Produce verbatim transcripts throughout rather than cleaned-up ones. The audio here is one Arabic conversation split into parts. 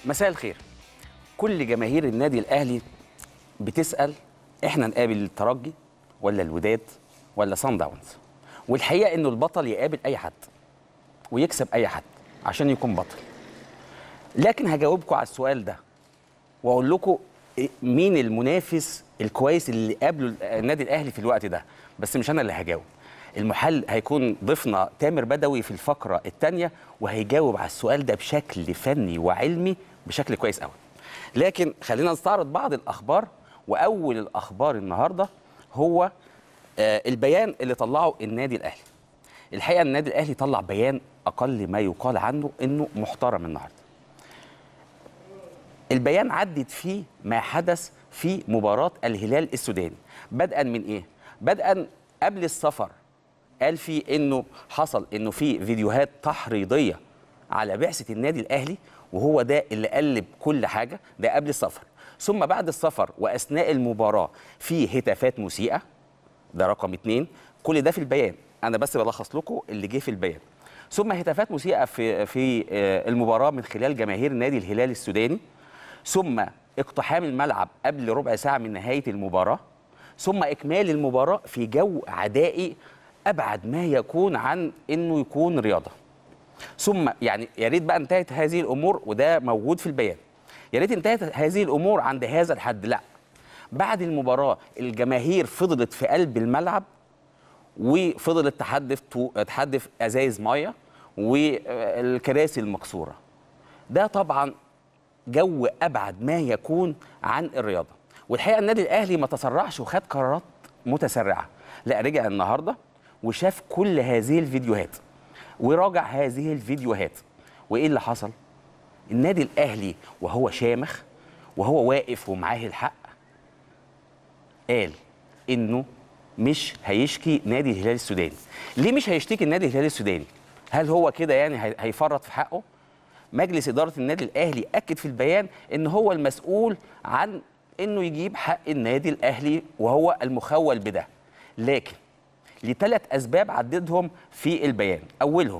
مساء الخير. كل جماهير النادي الاهلي بتسال احنا نقابل الترجي ولا الوداد ولا صن داونز، والحقيقه انه البطل يقابل اي حد ويكسب اي حد عشان يكون بطل. لكن هجاوبكم على السؤال ده واقول لكم مين المنافس الكويس اللي قابله النادي الاهلي في الوقت ده، بس مش انا اللي هجاوب. المحل هيكون ضيفنا تامر بدوي في الفقره الثانيه وهيجاوب على السؤال ده بشكل فني وعلمي بشكل كويس قوي. لكن خلينا نستعرض بعض الاخبار، واول الاخبار النهارده هو آه البيان اللي طلعه النادي الاهلي. الحقيقه النادي الاهلي طلع بيان اقل ما يقال عنه انه محترم النهارده. البيان عدت فيه ما حدث في مباراه الهلال السوداني، بدءا من ايه؟ بدءا قبل السفر قال فيه انه حصل انه في فيديوهات تحريضيه على بعثه النادي الاهلي، وهو ده اللي قلب كل حاجه، ده قبل السفر. ثم بعد السفر واثناء المباراه في هتافات مسيئه، ده رقم اتنين. كل ده في البيان، انا بس بلخص لكم اللي جه في البيان. ثم هتافات مسيئه في في المباراه من خلال جماهير نادي الهلال السوداني، ثم اقتحام الملعب قبل ربع ساعه من نهايه المباراه، ثم اكمال المباراه في جو عدائي ابعد ما يكون عن انه يكون رياضه. ثم يعني يا ريت بقى انتهت هذه الامور، وده موجود في البيان. يا ريت انتهت هذه الامور عند هذا الحد، لا. بعد المباراه الجماهير فضلت في قلب الملعب وفضلت تحدف تحدف ازايز ميه والكراسي المكسوره. ده طبعا جو ابعد ما يكون عن الرياضه. والحقيقه النادي الاهلي ما تسرعش وخد قرارات متسرعه، لا، رجع النهارده وشاف كل هذه الفيديوهات وراجع هذه الفيديوهات. وايه اللي حصل؟ النادي الاهلي وهو شامخ وهو واقف ومعاه الحق قال انه مش هيشكي نادي الهلال السوداني. ليه مش هيشتكي النادي الهلال السوداني؟ هل هو كده يعني هيفرط في حقه؟ مجلس اداره النادي الاهلي اكد في البيان ان هو المسؤول عن انه يجيب حق النادي الاهلي وهو المخول بده، لكن لثلاث اسباب عددهم في البيان. اولهم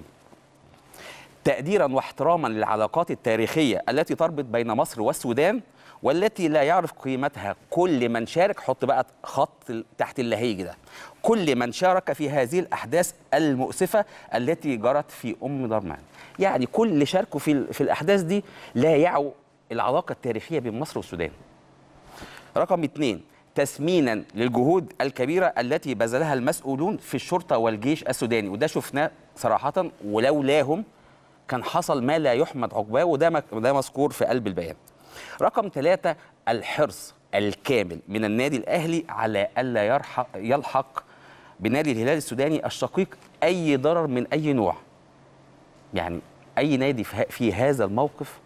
تقديرا واحتراما للعلاقات التاريخيه التي تربط بين مصر والسودان، والتي لا يعرف قيمتها كل من شارك، حط بقى خط تحت اللي هيجي ده، كل من شارك في هذه الاحداث المؤسفه التي جرت في ام درمان. يعني كل اللي شاركوا في في الاحداث دي لا يعوا العلاقه التاريخيه بين مصر والسودان. رقم اثنين، تثمينا للجهود الكبيره التي بذلها المسؤولون في الشرطه والجيش السوداني، وده شفناه صراحه، ولولاهم كان حصل ما لا يحمد عقباه، وده ده مذكور في قلب البيان. رقم ثلاثة، الحرص الكامل من النادي الأهلي على ألا يلحق بنادي الهلال السوداني الشقيق أي ضرر من أي نوع. يعني أي نادي في هذا الموقف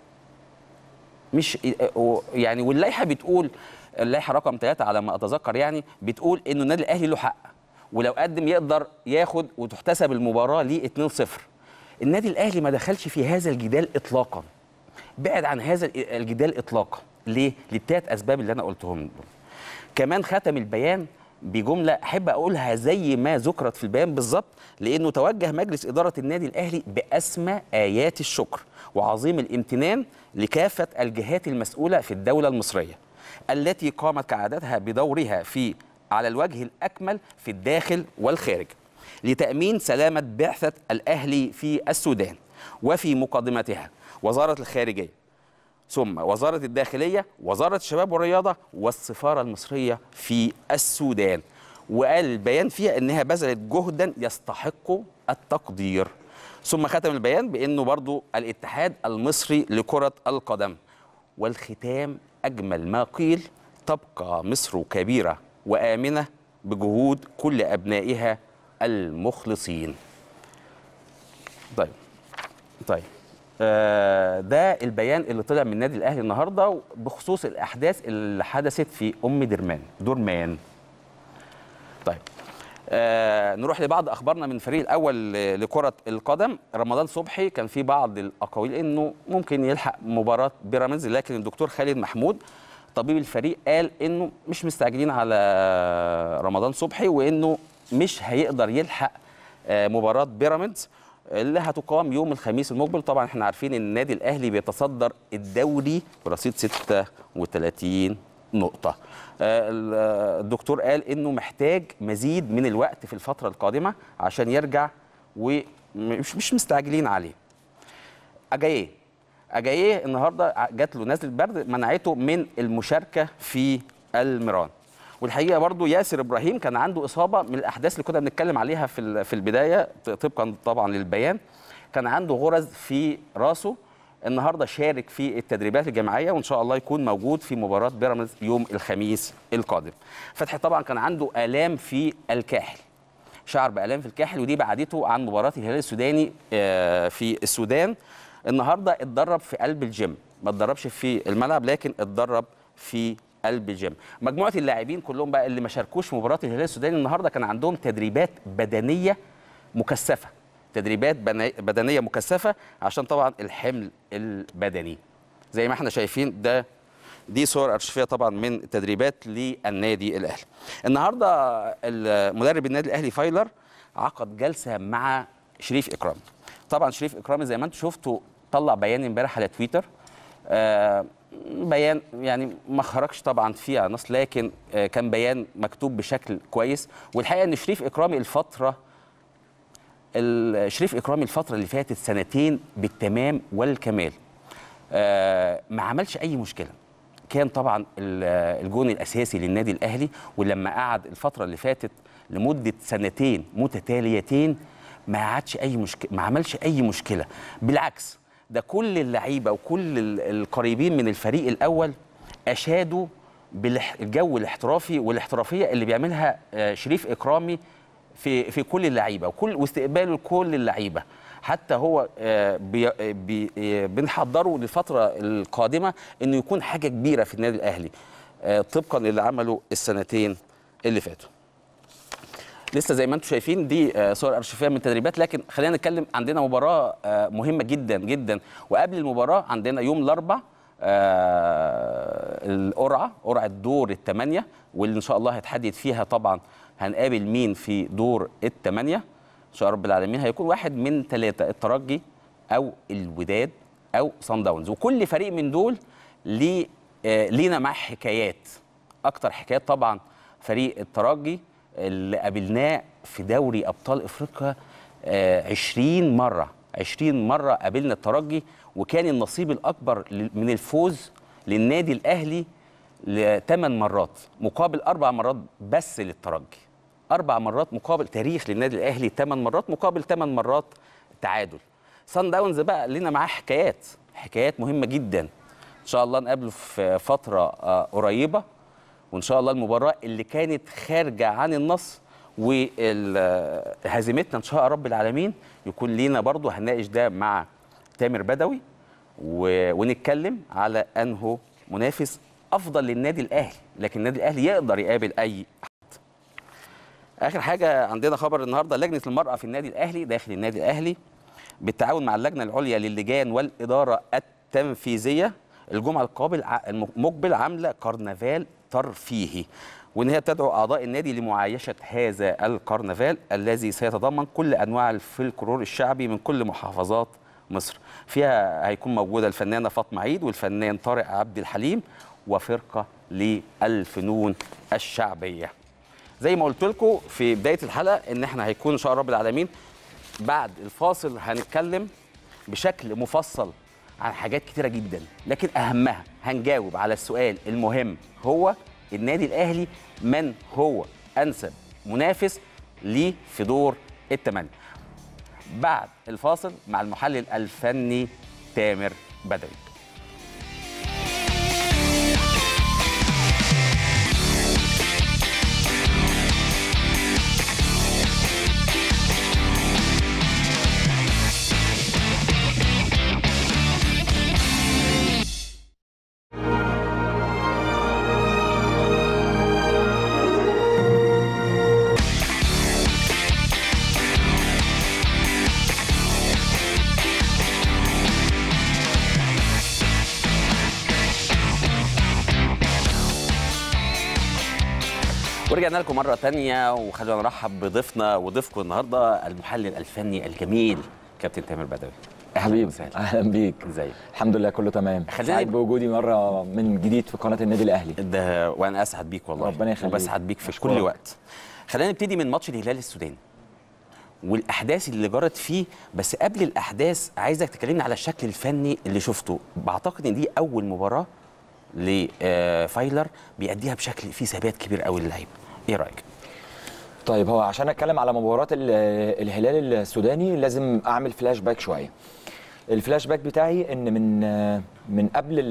مش يعني، واللائحة بتقول، اللائحة رقم ثلاثة على ما أتذكر يعني، بتقول إنه النادي الأهلي له حق، ولو قدم يقدر ياخد وتحتسب المباراة ليه اتنين صفر. النادي الأهلي ما دخلش في هذا الجدال إطلاقاً، بعد عن هذا الجدال اطلاقا. ليه؟ للثلاث اسباب اللي انا قلتهم دول. كمان ختم البيان بجمله احب اقولها زي ما ذكرت في البيان بالظبط، لانه توجه مجلس اداره النادي الاهلي باسمى ايات الشكر وعظيم الامتنان لكافه الجهات المسؤوله في الدوله المصريه التي قامت كعادتها بدورها في على الوجه الاكمل في الداخل والخارج لتامين سلامه بعثه الاهلي في السودان، وفي مقدمتها وزارة الخارجية، ثم وزارة الداخلية، وزارة الشباب والرياضة، والسفارة المصرية في السودان. وقال البيان فيها إنها بذلت جهدا يستحق التقدير. ثم ختم البيان بأنه برضو الاتحاد المصري لكرة القدم. والختام أجمل ما قيل: تبقى مصر كبيرة وآمنة بجهود كل أبنائها المخلصين. طيب طيب ده البيان اللي طلع من النادي الاهلي النهارده بخصوص الاحداث اللي حدثت في ام درمان درمان. طيب آه نروح لبعض اخبارنا من الفريق الاول لكره القدم. رمضان صبحي كان في بعض الاقاويل انه ممكن يلحق مباراه بيراميدز، لكن الدكتور خالد محمود طبيب الفريق قال انه مش مستعجلين على رمضان صبحي، وانه مش هيقدر يلحق آه مباراه بيراميدز. اللي هتقام يوم الخميس المقبل. طبعا احنا عارفين ان النادي الاهلي بيتصدر الدوري برصيد ستة وثلاثين نقطة. الدكتور قال انه محتاج مزيد من الوقت في الفترة القادمة عشان يرجع، ومش مش مستعجلين عليه. اجاييه اجاييه النهارده جات له نزله برد منعته من المشاركة في الميران. والحقيقه برضو ياسر ابراهيم كان عنده اصابه من الاحداث اللي كنا بنتكلم عليها في في البدايه طبقا طبعا للبيان. كان عنده غرز في راسه. النهارده شارك في التدريبات الجماعيه وان شاء الله يكون موجود في مباراه بيراميدز يوم الخميس القادم. فتحي طبعا كان عنده الام في الكاحل، شعر بالام في الكاحل، ودي بعدته عن مباراه الهلال السوداني في السودان. النهارده اتدرب في قلب الجيم، ما اتدربش في الملعب لكن اتدرب في قلب الجيم. مجموعه اللاعبين كلهم بقى اللي ما شاركوش في مباراه الهلال السوداني النهارده كان عندهم تدريبات بدنيه مكثفه، تدريبات بدنيه مكثفه عشان طبعا الحمل البدني. زي ما احنا شايفين ده دي صور ارشيفيه طبعا من تدريبات للنادي الاهلي. النهارده المدرب النادي الاهلي فايلر عقد جلسه مع شريف اكرامي. طبعا شريف اكرامي زي ما انتم شفتوا طلع بيان امبارح على تويتر، آه بيان يعني ما خرجش طبعا فيه نص، لكن آه كان بيان مكتوب بشكل كويس. والحقيقه ان شريف اكرامي الفتره شريف اكرامي الفتره اللي فاتت سنتين بالتمام والكمال آه ما عملش اي مشكله. كان طبعا الجون الاساسي للنادي الاهلي، ولما قعد الفتره اللي فاتت لمده سنتين متتاليتين ما عادش اي مشكله، ما عملش اي مشكله. بالعكس ده كل اللعيبه وكل القريبين من الفريق الاول اشادوا بالجو الاحترافي والاحترافيه اللي بيعملها شريف اكرامي في في كل اللعيبه وكل واستقباله لكل اللعيبه. حتى هو بي بي بنحضره للفتره القادمه انه يكون حاجه كبيره في النادي الاهلي طبقا للي عمله السنتين اللي فاتوا. لسه زي ما انتم شايفين دي صور ارشيفيه من التدريبات، لكن خلينا نتكلم. عندنا مباراه مهمه جدا جدا، وقبل المباراه عندنا يوم الاربعاء القرعه قرعه دور الثمانيه، واللي ان شاء الله هيتحدد فيها طبعا هنقابل مين في دور الثمانيه ان شاء رب العالمين. هيكون واحد من ثلاثه، الترجي او الوداد او صن داونز، وكل فريق من دول ليه لينا معاه حكايات. اكتر حكايات طبعا فريق الترجي اللي قابلناه في دوري ابطال افريقيا عشرين مره عشرين مره قابلنا الترجي، وكان النصيب الاكبر من الفوز للنادي الاهلي لثمان مرات مقابل اربع مرات بس للترجي. اربع مرات مقابل تاريخ للنادي الاهلي ثمان مرات مقابل ثمان مرات تعادل. صن داونز بقى لنا معاه حكايات حكايات مهمه جدا، ان شاء الله نقابله في فتره قريبه. وان شاء الله المباراه اللي كانت خارجه عن النص وهزيمتنا ان شاء رب العالمين يكون لينا برضو هنناقش ده مع تامر بدوي ونتكلم على انه منافس افضل للنادي الاهلي، لكن النادي الاهلي يقدر يقابل اي حد. اخر حاجه عندنا خبر النهارده، لجنه المراه في النادي الاهلي داخل النادي الاهلي بالتعاون مع اللجنه العليا للجان والاداره التنفيذيه الجمعه القابل المقبل عامله كرنفال ترفيهي، وان هي بتدعو اعضاء النادي لمعايشه هذا الكرنفال الذي سيتضمن كل انواع الفلكلور الشعبي من كل محافظات مصر. فيها هيكون موجوده الفنانه فاطمه عيد والفنان طارق عبد الحليم وفرقه للفنون الشعبيه. زي ما قلت لكم في بدايه الحلقه ان احنا هيكون ان شاء رب العالمين بعد الفاصل هنتكلم بشكل مفصل عن حاجات كتيره جدا، لكن اهمها هنجاوب على السؤال المهم، هو النادي الاهلي من هو انسب منافس ليه في دور الثمانيه. بعد الفاصل مع المحلل الفني تامر بدوي. ورجعنا لكم مرة تانية، وخلونا نرحب بضيفنا وضيفكم النهارده المحلل الفني الجميل كابتن تامر بدوي. حبيبي اهلا بيك. ازيك؟ الحمد لله كله تمام. سعيد بوجودي مره من جديد في قناه النادي الاهلي. ده وانا اسعد بيك والله. ربنا يخليك. وبسعد بيك في كل وقت. خلينا نبتدي من ماتش الهلال السوداني والاحداث اللي جرت فيه، بس قبل الاحداث عايزك تكلمني على الشكل الفني اللي شفته. بعتقد ان دي اول مباراه لفايلر بيأديها بشكل فيه ثبات كبير قوي للعيبه. ايه رايك؟ طيب، هو عشان اتكلم على مباراه الهلال السوداني لازم اعمل فلاش باك شويه. الفلاش باك بتاعي ان من من قبل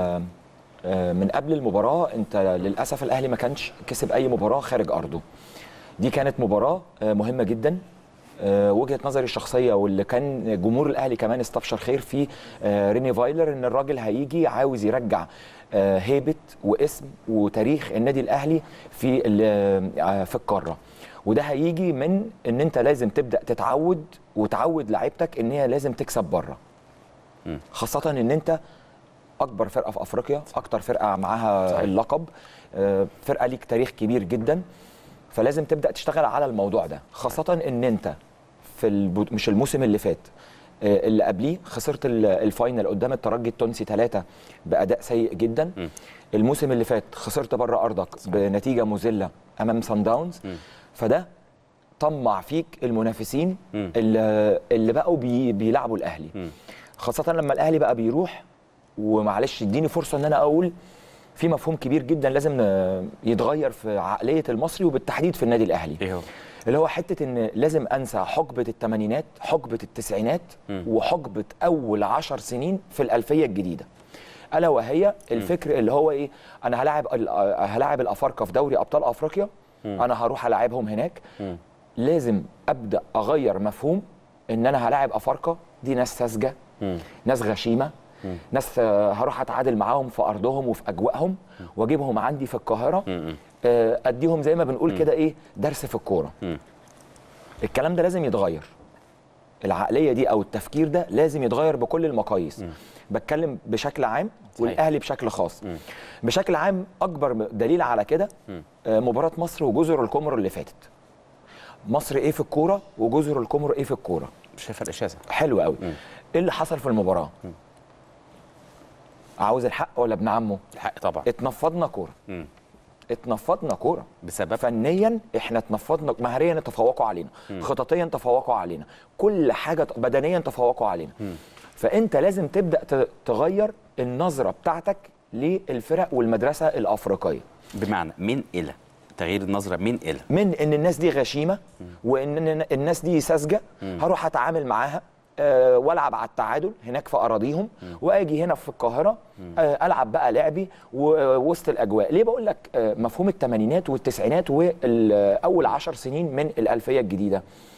من قبل المباراه، انت للاسف الاهلي ما كانش كسب اي مباراه خارج ارضه. دي كانت مباراه مهمه جدا. وجهه نظري الشخصيه واللي كان جمهور الاهلي كمان استبشر خير في ريني فايلر، ان الراجل هيجي عاوز يرجع هيبه واسم وتاريخ النادي الاهلي في في القاره. وده هيجي من ان انت لازم تبدا تتعود وتعود لعيبتك ان هي لازم تكسب بره، خاصه ان انت اكبر فرقه في افريقيا، اكتر فرقه معاها صحيح. اللقب، فرقه ليك تاريخ كبير جدا، فلازم تبدا تشتغل على الموضوع ده، خاصه ان انت في البو... مش الموسم اللي فات اللي قبليه خسرت الفاينل قدام الترجي التونسي ثلاثة باداء سيء جدا. م. الموسم اللي فات خسرت بره ارضك صحيح. بنتيجه مذله امام سان داونز. م. فده طمع فيك المنافسين اللي, اللي بقوا بي... بيلعبوا الاهلي، م. خاصه لما الاهلي بقى بيروح. ومعلش اديني فرصه ان انا اقول في مفهوم كبير جدا لازم يتغير في عقليه المصري وبالتحديد في النادي الاهلي. ايه هو؟ اللي هو حته ان لازم انسى حقبه الثمانينات، حقبه التسعينات، وحقبه اول عشر سنين في الالفيه الجديده. الا وهي الفكر اللي هو ايه؟ انا هلاعب هلاعب الافارقه في دوري ابطال افريقيا، م. انا هروح العبهم هناك. م. لازم ابدا اغير مفهوم ان انا هلاعب افارقه دي ناس ساذجه، ناس غشيمه، م. ناس هروح اتعادل معاهم في ارضهم وفي اجواءهم واجيبهم عندي في القاهره، م. اديهم زي ما بنقول كده ايه، درس في الكوره. الكلام ده لازم يتغير. العقليه دي او التفكير ده لازم يتغير بكل المقاييس. م. بتكلم بشكل عام والاهلي بشكل خاص. م. بشكل عام اكبر دليل على كده مباراه مصر وجزر القمر اللي فاتت. مصر ايه في الكوره وجزر القمر ايه في الكوره؟ مش فرق شاسع. حلو قوي. م. ايه اللي حصل في المباراه؟ م. عاوز الحق ولا ابن عمه؟ الحق طبعا. اتنفضنا كوره. م. اتنفضنا كوره بسبب فنيا احنا اتنفضنا، مهريا تفوقوا علينا، م. خططيا تفوقوا علينا، كل حاجه بدنيا تفوقوا علينا. م. فانت لازم تبدا تغير النظره بتاعتك للفرق والمدرسه الافريقيه. بمعنى من الى تغيير النظره من الى من ان الناس دي غشيمه، م. وان الناس دي ساذجه، هروح اتعامل معاها أه والعب على التعادل هناك في اراضيهم، م. واجي هنا في القاهره أه العب بقى لعبي ووسط الاجواء. ليه بقول لك أه مفهوم الثمانينات والتسعينات واول عشر سنين من الالفيه الجديده؟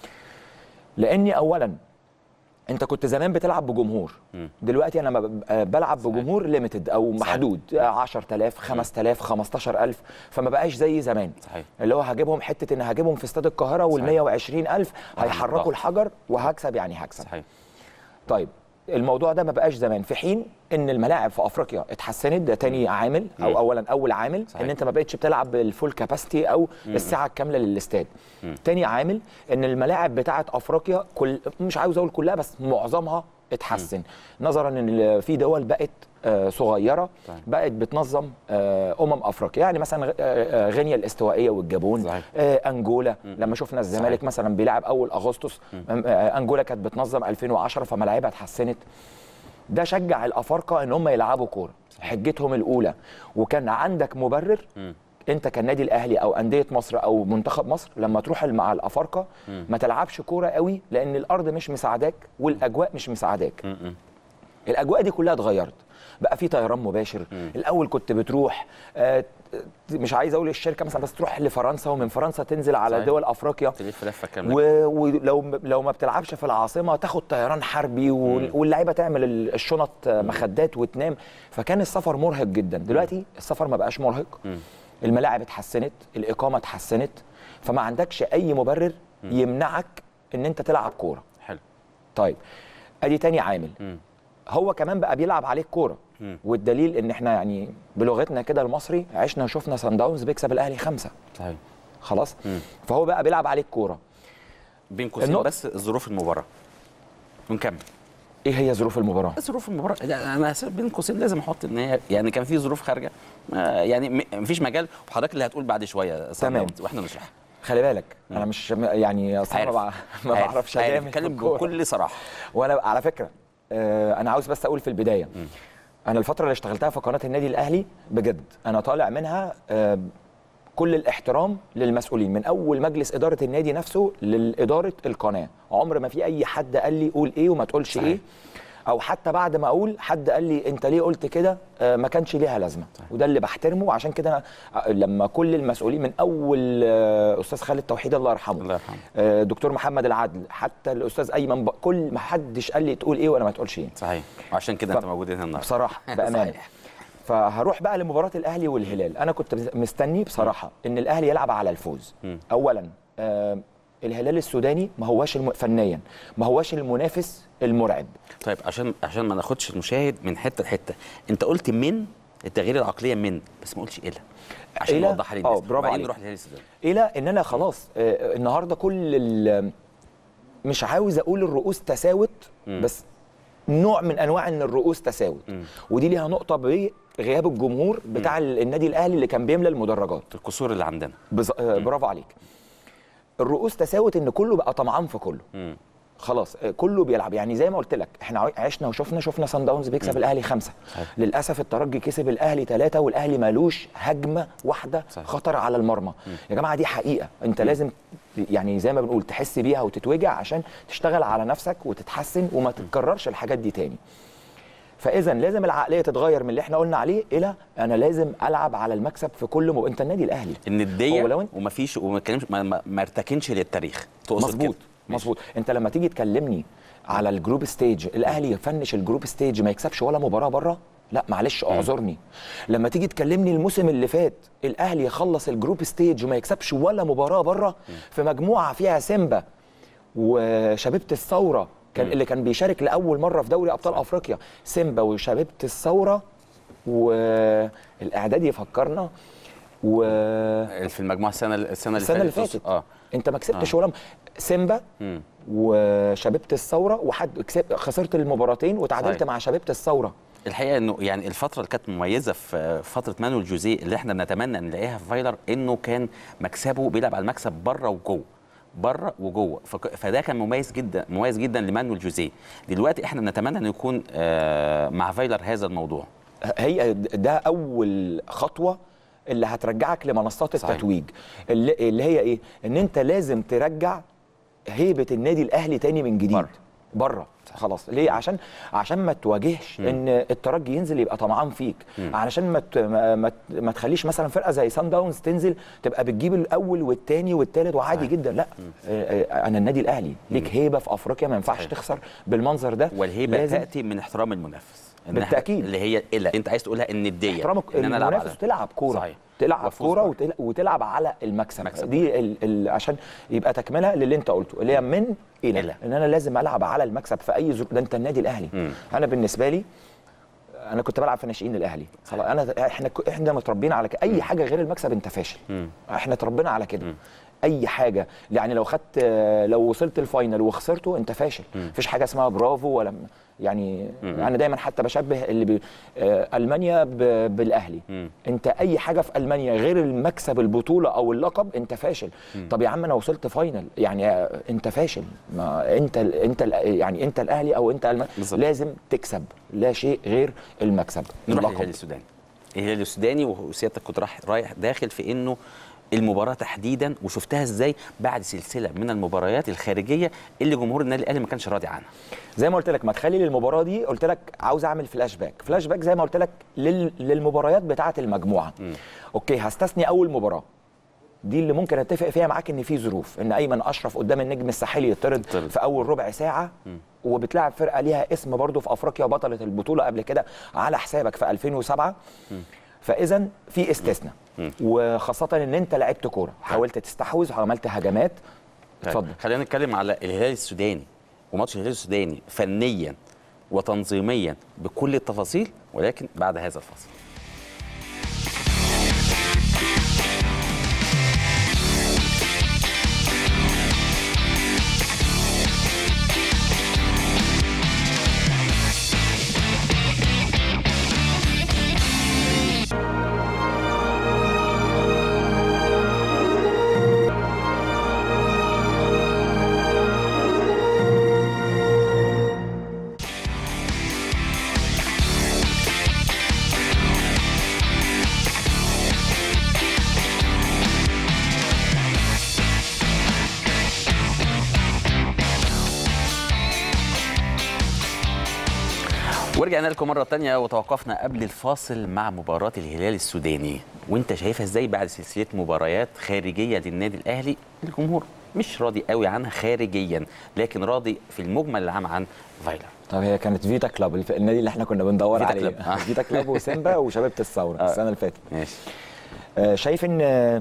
لاني اولا انت كنت زمان بتلعب بجمهور، م. دلوقتي انا بلعب بجمهور ليميتد او محدود، عشرة آلاف خمسة آلاف خمستاشر ألف، فما بقاش زي زمان. صحيح. اللي هو هجيبهم حته ان هجيبهم في استاد القاهره وال مية وعشرين ألف هيحركوا الحجر وهكسب، يعني هكسب. صحيح. طيب الموضوع ده ما بقاش زمان، في حين ان الملاعب في افريقيا اتحسنت. ده تاني عامل او م. اولا اول عامل صحيح. ان انت ما بقتش بتلعب بالفول كاباسيتي او م. الساعه الكامله للاستاد. م. تاني عامل ان الملاعب بتاعه افريقيا كل مش عاوز اقول كلها بس معظمها اتحسن، م. نظرا ان في دول بقت آه صغيره طيب. بقت بتنظم آه امم افريقيا، يعني مثلا آه غينيا الاستوائيه والجابون، آه انجولا. م. لما شفنا الزمالك مثلا بيلعب اول اغسطس، آه انجولا كانت بتنظم ألفين وعشرة فملاعبها اتحسنت. ده شجع الافارقه ان هم يلعبوا كوره، حجتهم الاولى. وكان عندك مبرر م. انت كالنادي الاهلي او انديه مصر او منتخب مصر لما تروح مع الافارقه ما تلعبش كوره قوي لان الارض مش مساعداك والاجواء مش مساعداك. م. الاجواء دي كلها اتغيرت، بقى في طيران مباشر. م. الاول كنت بتروح آه مش عايز اقول الشركه مثلا، بس تروح لفرنسا ومن فرنسا تنزل على صحيح. دول افريقيا تلف لفه كامله، ولو لو ما بتلعبش في العاصمه تاخد طيران حربي واللعيبه تعمل الشنط مخدات وتنام. فكان السفر مرهق جدا. دلوقتي السفر ما بقاش مرهق، م. الملاعب اتحسنت، الاقامه اتحسنت، فما عندكش اي مبرر م. يمنعك ان انت تلعب كوره. حلو. طيب ادي تاني عامل، م. هو كمان بقى بيلعب عليك كوره، والدليل ان احنا يعني بلغتنا كده المصري عشنا وشفنا سان داونز بيكسب الاهلي خمسة. صحيح. خلاص. مم. فهو بقى بيلعب عليك كوره. بين قوسين بس ظروف المباراه ونكمل. ايه هي ظروف المباراه؟ ظروف المباراه انا بين قوسين لازم احط ان هي يعني كان في ظروف خارجه، يعني مفيش مجال، وحضرتك اللي هتقول بعد شويه تمام واحنا نشرح. خلي بالك انا مش يعني اصلا ما ما بعرفش اجامل، اتكلم بكل صراحه. وانا على فكره آه انا عاوز بس اقول في البدايه م. انا الفتره اللي اشتغلتها في قناه النادي الاهلي بجد انا طالع منها آه كل الاحترام للمسؤولين من اول مجلس اداره النادي نفسه لاداره القناه. عمر ما في اي حد قال لي قول ايه وما تقولش صحيح. ايه، او حتى بعد ما اقول حد قال لي انت ليه قلت كده، آه ما كانش ليها لازمه صحيح. وده اللي بحترمه. وعشان كده انا لما كل المسؤولين من اول آه استاذ خالد توحيد الله يرحمه، الله يرحمه، آه دكتور محمد العدل، حتى الاستاذ ايمن ب... كل ما حدش قال لي تقول ايه وانا ما تقولش ايه. صحيح. وعشان كده ف... انت موجود هنا النهارده بصراحه بامانه. فهروح بقى لمباراه الاهلي والهلال. انا كنت مستني بصراحه م. ان الاهلي يلعب على الفوز. م. اولا آه الهلال السوداني ما هواش الم... فنيا ما هواش المنافس المرعب. طيب عشان عشان ما ناخدش المشاهد من حته لحته، انت قلت من التغيير العقليه من، بس ما قلتش الى عشان نوضحها للناس. اه برافو عليك. نروح للهلال السوداني الى ان انا خلاص آه النهارده كل مش عاوز اقول الرؤوس تساوت م. بس نوع من انواع ان الرؤوس تساوت. م. ودي ليها نقطه بغياب الجمهور بتاع م. النادي الاهلي اللي كان بيملى المدرجات، القصور اللي عندنا. بز... آه برافو عليك. الرؤوس تساوت ان كله بقى طمعان في كله. م. خلاص كله بيلعب. يعني زي ما قلت لك احنا عشنا وشفنا شفنا سان داونز بيكسب م. الاهلي خمسه صحيح. للاسف الترجي كسب الاهلي ثلاثه والاهلي مالوش هجمه واحده صحيح. خطر على المرمى. م. يا جماعه دي حقيقه انت م. لازم يعني زي ما بنقول تحس بيها وتتوجع عشان تشتغل على نفسك وتتحسن وما تتكررش الحاجات دي تاني. فاذا لازم العقليه تتغير من اللي احنا قلنا عليه الى انا لازم العب على المكسب في كل م... انت النادي الاهلي النديه انت... ومفيش وما ما, ما, ما ارتكنش للتاريخ. مظبوط مظبوط. انت لما تيجي تكلمني على الجروب ستيج الاهلي يفنش الجروب ستيج ما يكسبش ولا مباراه بره، لا معلش اعذرني. لما تيجي تكلمني الموسم اللي فات الاهلي يخلص الجروب ستيج وما يكسبش ولا مباراه بره في مجموعه فيها سيمبا وشبيبه الثوره كان اللي كان بيشارك لاول مره في دوري ابطال افريقيا، سيمبا وشبيبه الثوره والاعداد يفكرنا و في المجموعه السنه السنه السنه اللي فاتت اه انت ما كسبتش آه. ولا سيمبا م. وشبيبه الثوره وحد خسرت المباراتين وتعادلت مع شبيبه الثوره. الحقيقه انه يعني الفتره اللي كانت مميزه في فتره مانويل جوزيه اللي احنا بنتمنى نلاقيها في فايلر انه كان مكسبه بيلعب على المكسب بره وجوه بره وجوه، فده كان مميز جدا مميز جدا لمانويل جوزيه. دلوقتي احنا بنتمنى انه يكون مع فايلر هذا الموضوع. هي ده اول خطوه اللي هترجعك لمنصات صحيح. التتويج اللي, اللي هي ايه؟ ان انت لازم ترجع هيبه النادي الاهلي تاني من جديد بره بره خلاص. ليه؟ عشان عشان ما تواجهش م. ان الترجي ينزل يبقى طمعان فيك، م. علشان ما ما ما تخليش مثلا فرقه زي سان داونز تنزل تبقى بتجيب الاول والثاني والثالث وعادي صحيح. جدا. لا م. انا النادي الاهلي ليك هيبه في افريقيا ما ينفعش تخسر بالمنظر ده. والهيبه تاتي من احترام المنافس بالتاكيد اللي هي إلى. انت عايز تقولها ان الديه احترام ان المنافس تلعب كوره تلعب كوره وتلعب على المكسب مكسب. دي ال ال عشان يبقى تكمله للي انت قلته اللي هي من الى إلا. ان انا لازم العب على المكسب في اي زر... ده انت النادي الاهلي. م. انا بالنسبه لي انا كنت بلعب في ناشئين الاهلي خلاص. انا احنا احنا متربيين على كده. اي حاجه غير المكسب انت فاشل. م. احنا اتربينا على كده. اي حاجه يعني لو خدت لو وصلت الفاينل وخسرته انت فاشل. مفيش حاجه اسمها برافو ولا يعني مم. انا دايما حتى بشبه اللي بي... آه المانيا ب... بالاهلي. مم. انت اي حاجه في المانيا غير المكسب البطوله او اللقب انت فاشل. مم. طب يا عم انا وصلت فاينل يعني آه انت فاشل. ما انت ال... انت ال... يعني انت الاهلي او انت الم... لازم تكسب لا شيء غير المكسب. نروح للهلال السوداني. الهلال السوداني وسيادتك كنت رايح رايح داخل في انه المباراه تحديدا وشفتها ازاي بعد سلسله من المباريات الخارجيه اللي جمهور النادي الاهلي ما كانش راضي عنها. زي ما قلت لك مدخلي للمباراه دي قلت لك عاوز اعمل فلاش باك فلاش باك زي ما قلت لك لل... للمباريات بتاعه المجموعه. م. اوكي هستثني اول مباراه دي اللي ممكن اتفق فيها معاك ان في ظروف ان ايمن اشرف قدام النجم الساحلي يطرد في اول ربع ساعه. م. وبتلعب فرقه ليها اسم برضو في افريقيا بطله البطوله قبل كده على حسابك في ألفين وسبعة. م. فاذا في استثناء وخاصه ان انت لعبت كوره حاولت تستحوذ وعملت هجمات. اتفضل. خلينا نتكلم على الهلال السوداني وماتش الهلال السوداني فنيا وتنظيميا بكل التفاصيل ولكن بعد هذا الفاصل. ورجعنا لكم مرة تانية وتوقفنا قبل الفاصل مع مباراة الهلال السوداني، وانت شايفها ازاي بعد سلسلة مباريات خارجية للنادي الأهلي؟ الجمهور مش راضي قوي عنها خارجيا، لكن راضي في المجمل العام عن فايلر. طب هي كانت فيتا كلاب، النادي اللي احنا كنا بندور فيتا عليه. كلاب. آه. فيتا كلاب وسيمبا وشبيبة الثورة السنة اللي فاتت. ماشي. آه شايف ان آه،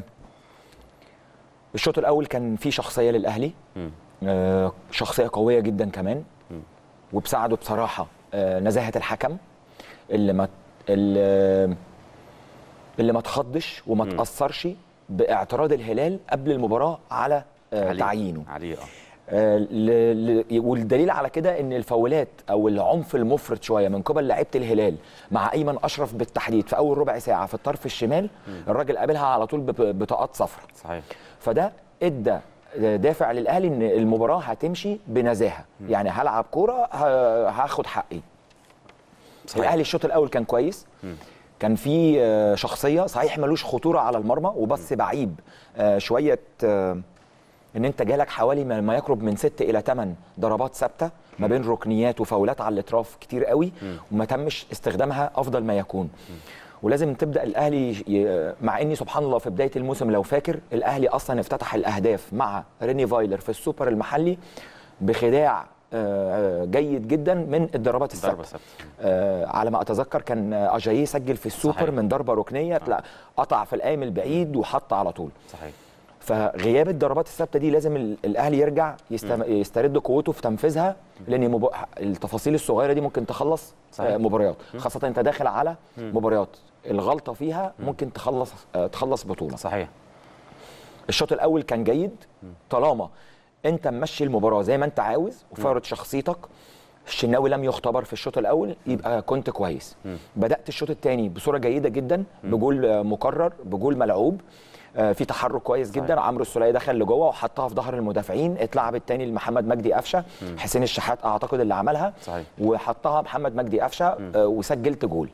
الشوط الأول كان فيه شخصية للأهلي، آه شخصية قوية جدا كمان، وبساعده بصراحة آه نزاهة الحكم اللي ما اللي, اللي ما تخضش وما تأثرش باعتراض الهلال قبل المباراة على آه عليه. تعيينه عليه اه آه ل... ل... والدليل على كده ان الفاولات او العنف المفرط شويه من قبل لعيبه الهلال مع ايمن اشرف بالتحديد في اول ربع ساعه في الطرف الشمال، الراجل قابلها على طول ب... بطاقات صفراء. صحيح. فده ادى دافع للاهلي ان المباراه هتمشي بنزاهه، يعني هلعب كوره ه... هاخد حقي. صحيح. الاهلي الشوط الاول كان كويس، م. كان في آه، شخصيه صحيح ملوش خطوره على المرمى وبس بعيب آه، شويه آه، ان انت جالك حوالي ما يقرب من ست الى ثمان ضربات ثابته ما بين ركنيات وفاولات على الاطراف كتير قوي، وما تمش استخدامها افضل ما يكون. ولازم تبدا الاهلي ي... مع اني سبحان الله في بدايه الموسم لو فاكر الاهلي اصلا افتتح الاهداف مع ريني فايلر في السوبر المحلي بخداع جيد جدا من الضربات الثابته. آه على ما اتذكر كان اجاييه سجل في السوبر صحيح. من ضربه ركنيه آه. قطع في القايم البعيد وحط على طول. صحيح. فغياب الضربات الثابته دي لازم الاهلي يرجع يستم... يسترد قوته في تنفيذها، لان مب... التفاصيل الصغيره دي ممكن تخلص صحيح. مباريات، خاصه انت داخل على مباريات الغلطه فيها ممكن تخلص تخلص بطوله. صحيح. الشوط الاول كان جيد طالما انت ممشي المباراه زي ما انت عاوز وفرض شخصيتك. الشناوي لم يختبر في الشوط الاول، يبقى كنت كويس. م. بدات الشوط الثاني بصوره جيده جدا، بجول مكرر، بجول ملعوب، في تحرك كويس جدا. صحيح. عمرو السوليه دخل لجوه وحطها في ظهر المدافعين، اتلعب الثاني لمحمد مجدي قفشه، حسين الشحات اعتقد اللي عملها. صحيح. وحطها محمد مجدي قفشه وسجلت جول.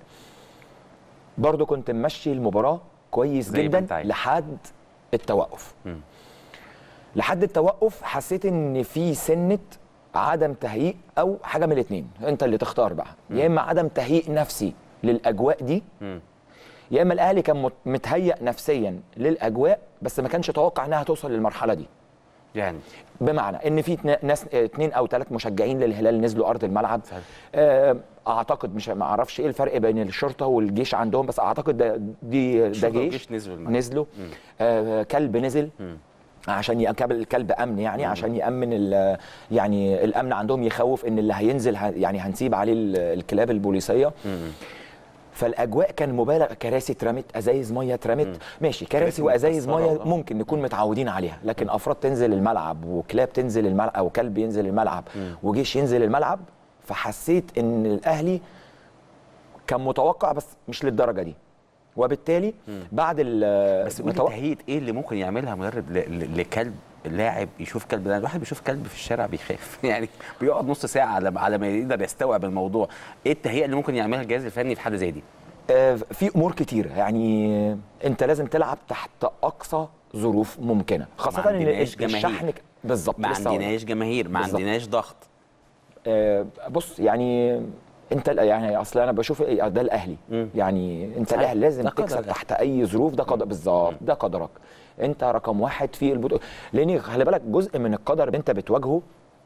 برضو كنت ممشي المباراه كويس جدا لحد التوقف. م. لحد التوقف حسيت ان في سنه عدم تهيئ او حاجه من الاثنين، انت اللي تختار بقى، يا اما عدم تهيئ نفسي للاجواء دي، يا اما الاهلي كان متهيئ نفسيا للاجواء بس ما كانش يتوقع انها توصل للمرحله دي. يعني بمعنى ان في ناس اثنين او ثلاث مشجعين للهلال نزلوا ارض الملعب. صحيح. اعتقد مش ما اعرفش ايه الفرق بين الشرطه والجيش عندهم، بس اعتقد ده دي ده جيش نزلوا الملعب. نزلوا آه كلب نزل م. عشان يقابل الكلب امن، يعني مم. عشان يامن يعني الامن عندهم يخوف ان اللي هينزل يعني هنسيب عليه الكلاب البوليسيه. مم. فالاجواء كان مبالغ، كراسي اترمت، ازايز ميه اترمت، ماشي كراسي وازايز ميه ممكن نكون متعودين عليها، لكن مم. افراد تنزل الملعب وكلاب تنزل الملعب او كلب ينزل الملعب مم. وجيش ينزل الملعب، فحسيت ان الاهلي كان متوقع بس مش للدرجه دي. وبالتالي مم. بعد ال بس قول تهيئه ايه اللي ممكن يعملها مدرب لكلب لاعب يشوف كلب؟ ده الواحد بيشوف كلب في الشارع بيخاف يعني بيقعد نص ساعه على على ما يقدر يستوعب الموضوع. ايه التهيئه اللي ممكن يعملها الجهاز الفني في حاجه زي دي؟ آه في امور كتيره، يعني انت لازم تلعب تحت اقصى ظروف ممكنه، خاصه ان الشحن بالظبط ما عندناش جماهير، ما عندناش ضغط. آه بص يعني انت يعني اصل انا بشوف ايه ده الاهلي، مم. يعني انت الاهلي لازم تكسب تحت اي ظروف، ده قدر بالظبط، ده قدرك انت رقم واحد في البطوله. لان خلي بالك جزء من القدر اللي انت بتواجهه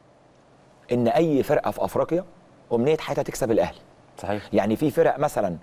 ان اي فرقه في افريقيا امنيه حياتها تكسب الاهلي. صحيح. يعني في فرق مثلا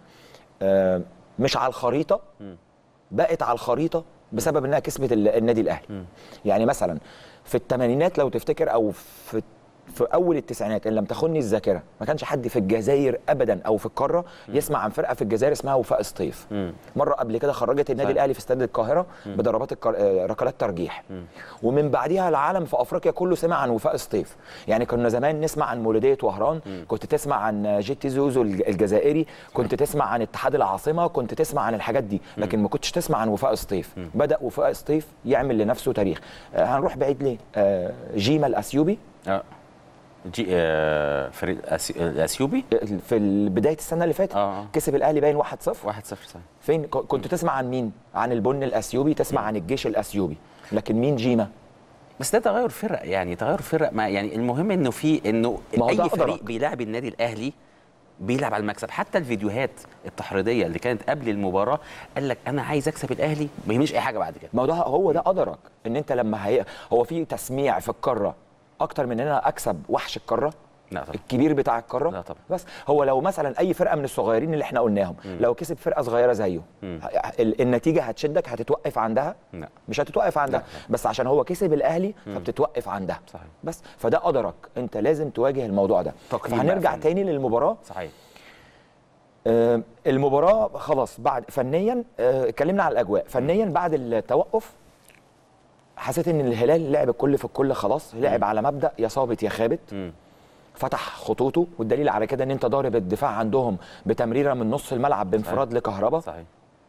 مش على الخريطه بقت على الخريطه بسبب انها كسبت النادي الاهلي. مم. يعني مثلا في الثمانينات لو تفتكر او في في اول التسعينات ان لم تخني الذاكره ما كانش حد في الجزائر ابدا او في القاره مم. يسمع عن فرقه في الجزائر اسمها وفاء سطيف. مم. مره قبل كده خرجت النادي صحيح. الاهلي في استاد القاهره مم. بضربات الكر... ركلات ترجيح. مم. ومن بعدها العالم في افريقيا كله سمع عن وفاء سطيف. يعني كنا زمان نسمع عن مولوديه وهران، مم. كنت تسمع عن جيتي زوزو الجزائري، كنت تسمع عن اتحاد العاصمه، كنت تسمع عن الحاجات دي، لكن ما كنتش تسمع عن وفاء سطيف. مم. بدا وفاء سطيف يعمل لنفسه تاريخ. آه هنروح بعيد ليه؟ آه جيما الاثيوبي آه. جي آه فريق الاثيوبي في بدايه السنه اللي فاتت آه. كسب الاهلي باين واحد صفر. واحد صفر صحيح. فين كنت تسمع عن مين؟ عن البن الاثيوبي، تسمع م. عن الجيش الاثيوبي، لكن مين جيما؟ بس ده تغير فرق، يعني تغير فرق، ما يعني المهم انه في انه اي فريق بيلاعب النادي الاهلي بيلعب على المكسب. حتى الفيديوهات التحريضيه اللي كانت قبل المباراه قال لك انا عايز اكسب الاهلي ما يهمنيش اي حاجه بعد كده. ما ده هو ده قدرك ان انت لما هي هو في تسميع في القاره اكتر من ان انا اكسب وحش القاره. لا طبعا. الكبير بتاع القاره. لا طبعا. بس هو لو مثلا اي فرقه من الصغيرين اللي احنا قلناهم مم. لو كسب فرقه صغيره زيه مم. النتيجه هتشدك هتتوقف عندها؟ لا. مش هتتوقف عندها. لا. بس عشان هو كسب الاهلي مم. فبتتوقف عندها. صحيح. بس فده قدرك، انت لازم تواجه الموضوع ده. فهنرجع تاني للمباراه. صحيح. آه المباراه خلاص بعد فنيا اتكلمنا آه على الاجواء. فنيا بعد التوقف حسيت ان الهلال لعب الكل في الكل، خلاص لعب مم. على مبدا يا صابت يا خابت. مم. فتح خطوطه، والدليل على كده ان انت ضارب الدفاع عندهم بتمريره من نص الملعب بانفراد لكهربا. صحيح.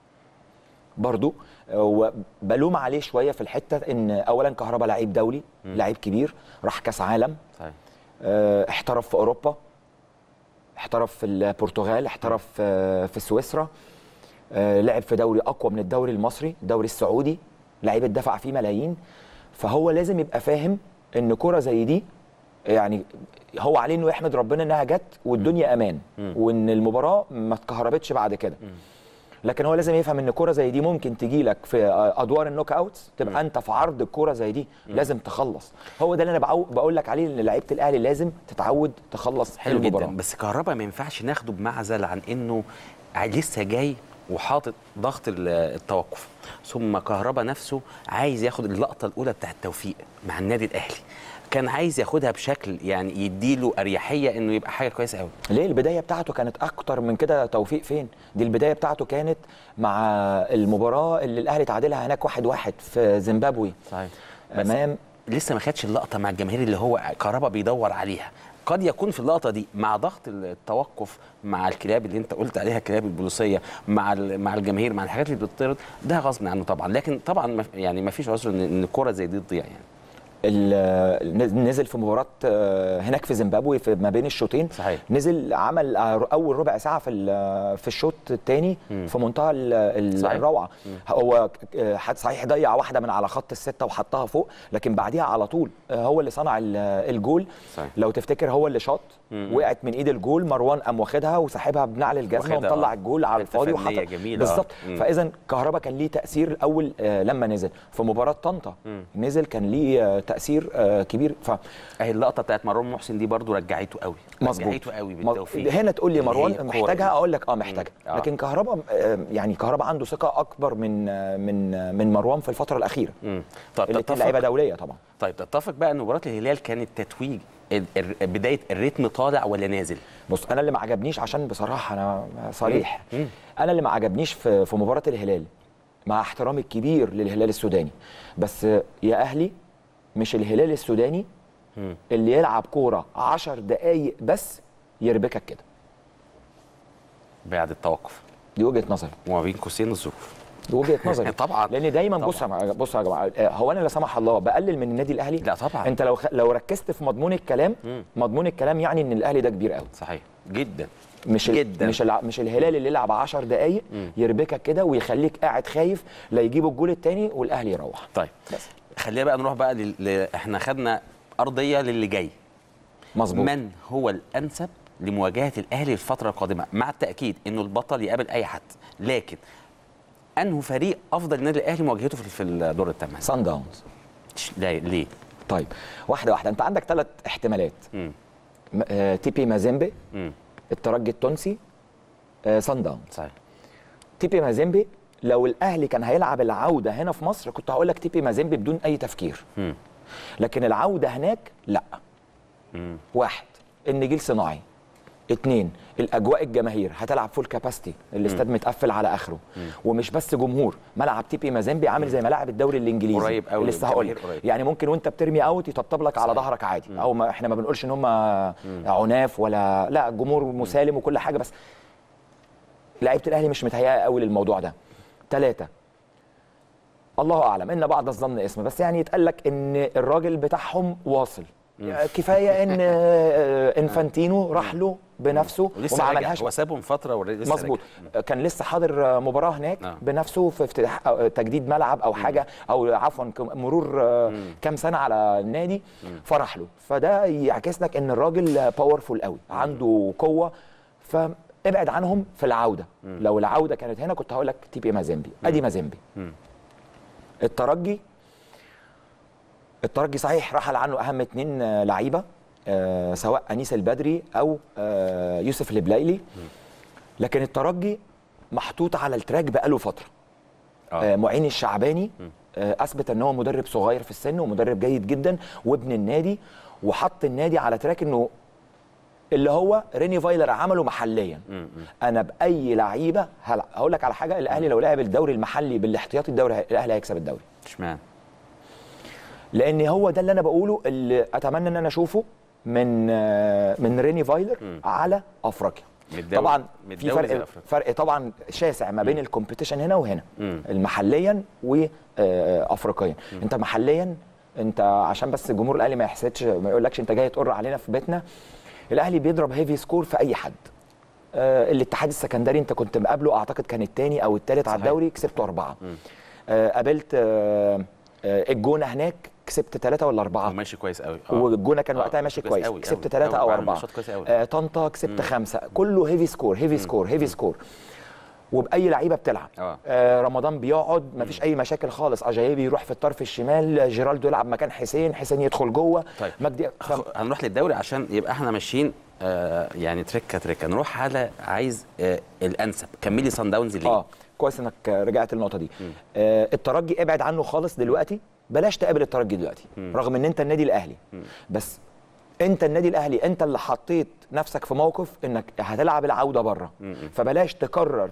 برضو وبلوم عليه شويه في الحته ان اولا كهربا لعيب دولي، لعيب كبير، راح كاس عالم. صحيح. اه احترف في اوروبا، احترف في البرتغال، احترف اه في سويسرا، اه لعب في دوري اقوى من الدوري المصري، الدوري السعودي، لعيب اتدفع فيه ملايين. فهو لازم يبقى فاهم ان كره زي دي يعني هو عليه انه يحمد ربنا انها جت والدنيا امان م. وان المباراه ما اتكهربتش بعد كده. لكن هو لازم يفهم ان كوره زي دي ممكن تجي لك في ادوار النوك اوتس، تبقى م. انت في عرض الكوره زي دي م. لازم تخلص. هو ده اللي انا بقول لك عليه، ان لعيبه الاهلي لازم تتعود تخلص حلو المباراه. جدا. بس كهربا ما ينفعش ناخده بمعزل عن انه لسه جاي وحاطط ضغط التوقف، ثم كهربا نفسه عايز ياخد اللقطه الاولى بتاع التوفيق مع النادي الاهلي، كان عايز ياخدها بشكل يعني يديله اريحيه انه يبقى حاجه كويسه قوي. ليه؟ البدايه بتاعته كانت اكتر من كده. توفيق فين؟ دي البدايه بتاعته كانت مع المباراه اللي الاهلي تعادلها هناك واحد واحد في زيمبابوي. صحيح. امام لسه ما خدش اللقطه مع الجماهير اللي هو كهربا بيدور عليها. قد يكون في اللقطه دي مع ضغط التوقف، مع الكلاب اللي انت قلت عليها، الكلاب البوليسيه، مع مع الجماهير، مع الحاجات اللي بتطرد، ده غصب عنه طبعا. لكن طبعا يعني ما فيش عذر ان الكره زي دي تضيع يعني. نزل في مباراه هناك في زيمبابوي في ما بين الشوطين. صحيح. نزل عمل اول ربع ساعه في في الشوط الثاني في منتهى الروعه. هو صحيح ضيع واحده من على خط السته وحطها فوق، لكن بعديها على طول هو اللي صنع الجول. صحيح. لو تفتكر هو اللي شاط، وقعت من ايد الجول، مروان قام واخدها وسحبها بنعل الجزمه ومطلع الجول على الفاضي وحطها بالظبط. فاذا كهربا كان ليه تاثير الاول لما نزل. في مباراه طنطا نزل كان ليه تاثير كبير. ف اهي اللقطه بتاعت مروان محسن دي برضو رجعته قوي، رجعته قوي بالتوفيق. هنا تقول لي مروان محتاجها، اقول لك اه محتاجها. آه. لكن كهربا يعني كهربا عنده ثقه اكبر من من من مروان في الفتره الاخيره. امم طب الاثنين لعيبه دوليه طبعا. طيب تتفق بقى ان مباراه الهلال كانت تتويج بدايه الريتم طالع ولا نازل؟ بص انا اللي ما عجبنيش، عشان بصراحه انا صريح، مم. انا اللي ما عجبنيش في في مباراه الهلال، مع احترامي الكبير للهلال السوداني، بس يا اهلي مش الهلال السوداني مم. اللي يلعب كوره عشر دقايق بس يربكك كده بعد التوقف. دي وجهه نظري وما بين قوسين الظروف. دي وجهه نظري طبعا. لان دايما بص بص يا جماعه، هو انا لا سمح الله بقلل من النادي الاهلي؟ لا طبعا. انت لو خ... لو ركزت في مضمون الكلام، مم. مضمون الكلام يعني ان الاهلي ده كبير قوي. صحيح جدا. مش جدا. مش الع... مش الهلال اللي يلعب عشر دقايق يربكك كده ويخليك قاعد خايف لا يجيبوا الجول الثاني والاهلي يروح. طيب بس. خلينا بقى نروح بقى ل... احنا خدنا ارضيه للي جاي. مظبوط. من هو الانسب لمواجهه الاهلي الفتره القادمه؟ مع التاكيد انه البطل يقابل اي حد، لكن انه فريق افضل النادي الاهلي مواجهته في الدور الثمانيه؟ سان داونز. لا ليه؟ طيب واحده واحده. انت عندك ثلاث احتمالات. م. آه، تي بي مازيمبي، م. الترجي التونسي، آه، سان داونز. صحيح. تي بي مازيمبي لو الاهلي كان هيلعب العوده هنا في مصر كنت هقول لك تي بي مازيمبي بدون اي تفكير. م. لكن العوده هناك لا. م. واحد، النجيل صناعي. اتنين، الاجواء الجماهير، هتلعب فول كاباستي، الاستاد متقفل على اخره. مم. ومش بس جمهور، ملعب تي بي مازيمبي عامل زي ملاعب الدوري الانجليزي قريب قوي، لسه هقول يعني ممكن وانت بترمي اوت يطبطب لك على ظهرك عادي. مم. او ما احنا ما بنقولش ان هم عناف ولا لا، الجمهور مسالم وكل حاجه، بس لعيبه الاهلي مش متهيئه قوي للموضوع ده. ثلاثة، الله اعلم ان بعض الظن اسم، بس يعني يتقال لك ان الراجل بتاعهم واصل. كفايه ان انفانتينو راح له بنفسه وما عملهاش. هو سابهم فتره ولسه مظبوط. كان لسه حاضر مباراه هناك آه. بنفسه في افتتاح تجديد ملعب او حاجه، او عفوا مرور مم. كام سنه على النادي، فرح له. فده يعكس لك ان الراجل باورفول قوي، عنده قوه فابعد عنهم في العوده. م. لو العوده كانت هنا كنت هقول لك تي بي مازيمبي. ادي مازيمبي. م. الترجي الترجي صحيح رحل عنه اهم اثنين لعيبه، آه سواء انيس البدري او آه يوسف البلايلي، لكن الترجي محطوط على التراك بقاله فتره. آه. آه معين الشعباني آه اثبت ان هو مدرب صغير في السن ومدرب جيد جدا وابن النادي، وحط النادي على تراك انه اللي هو ريني فايلر عمله محليا. م -م. انا باي لعيبه هقول لك على حاجه، الاهلي لو لعب الدوري المحلي بالاحتياطي الدوري الاهلي هيكسب الدوري. اشمعنى؟ لان هو ده اللي انا بقوله، اللي اتمنى ان انا اشوفه من من ريني فايلر م. على افريقيا. طبعا في فرق فرق طبعا شاسع ما بين الكومبيتيشن هنا وهنا، م. المحليا وافريقيا. انت محليا انت عشان بس الجمهور الاهلي ما يحسدش، ما يقولكش انت جاي تقر علينا في بيتنا، الاهلي بيضرب هيفي سكور في اي حد. آه الاتحاد السكندري انت كنت مقابله اعتقد كان الثاني او الثالث على الدوري، كسبته اربعه. آه قابلت آه آه الجونه هناك كسبت ثلاثه ولا اربعه، ماشي كويس قوي. آه. والجونه كان وقتها ماشي كويس، أوي كسبت ثلاثه او اربعه. آه طنطا كسبت خمسه، كله هيفي سكور هيفي سكور هيفي سكور وباي لعيبه بتلعب. آه. آه رمضان بيقعد مفيش اي مشاكل خالص، اجايبي يروح في الطرف الشمال، جيرالدو يلعب مكان حسين، حسين يدخل جوه. طيب مجدي ف... هنروح للدوري عشان يبقى احنا ماشيين آه يعني تركه تركه. نروح على عايز آه الانسب، كملي صن داونز ليه؟ اه كويس انك رجعت النقطه دي. آه الترجي ابعد عنه خالص دلوقتي، بلاش تقابل الترجي دلوقتي. مم. رغم ان انت النادي الاهلي، مم. بس انت النادي الاهلي انت اللي حطيت نفسك في موقف انك هتلعب العوده بره، فبلاش تكرر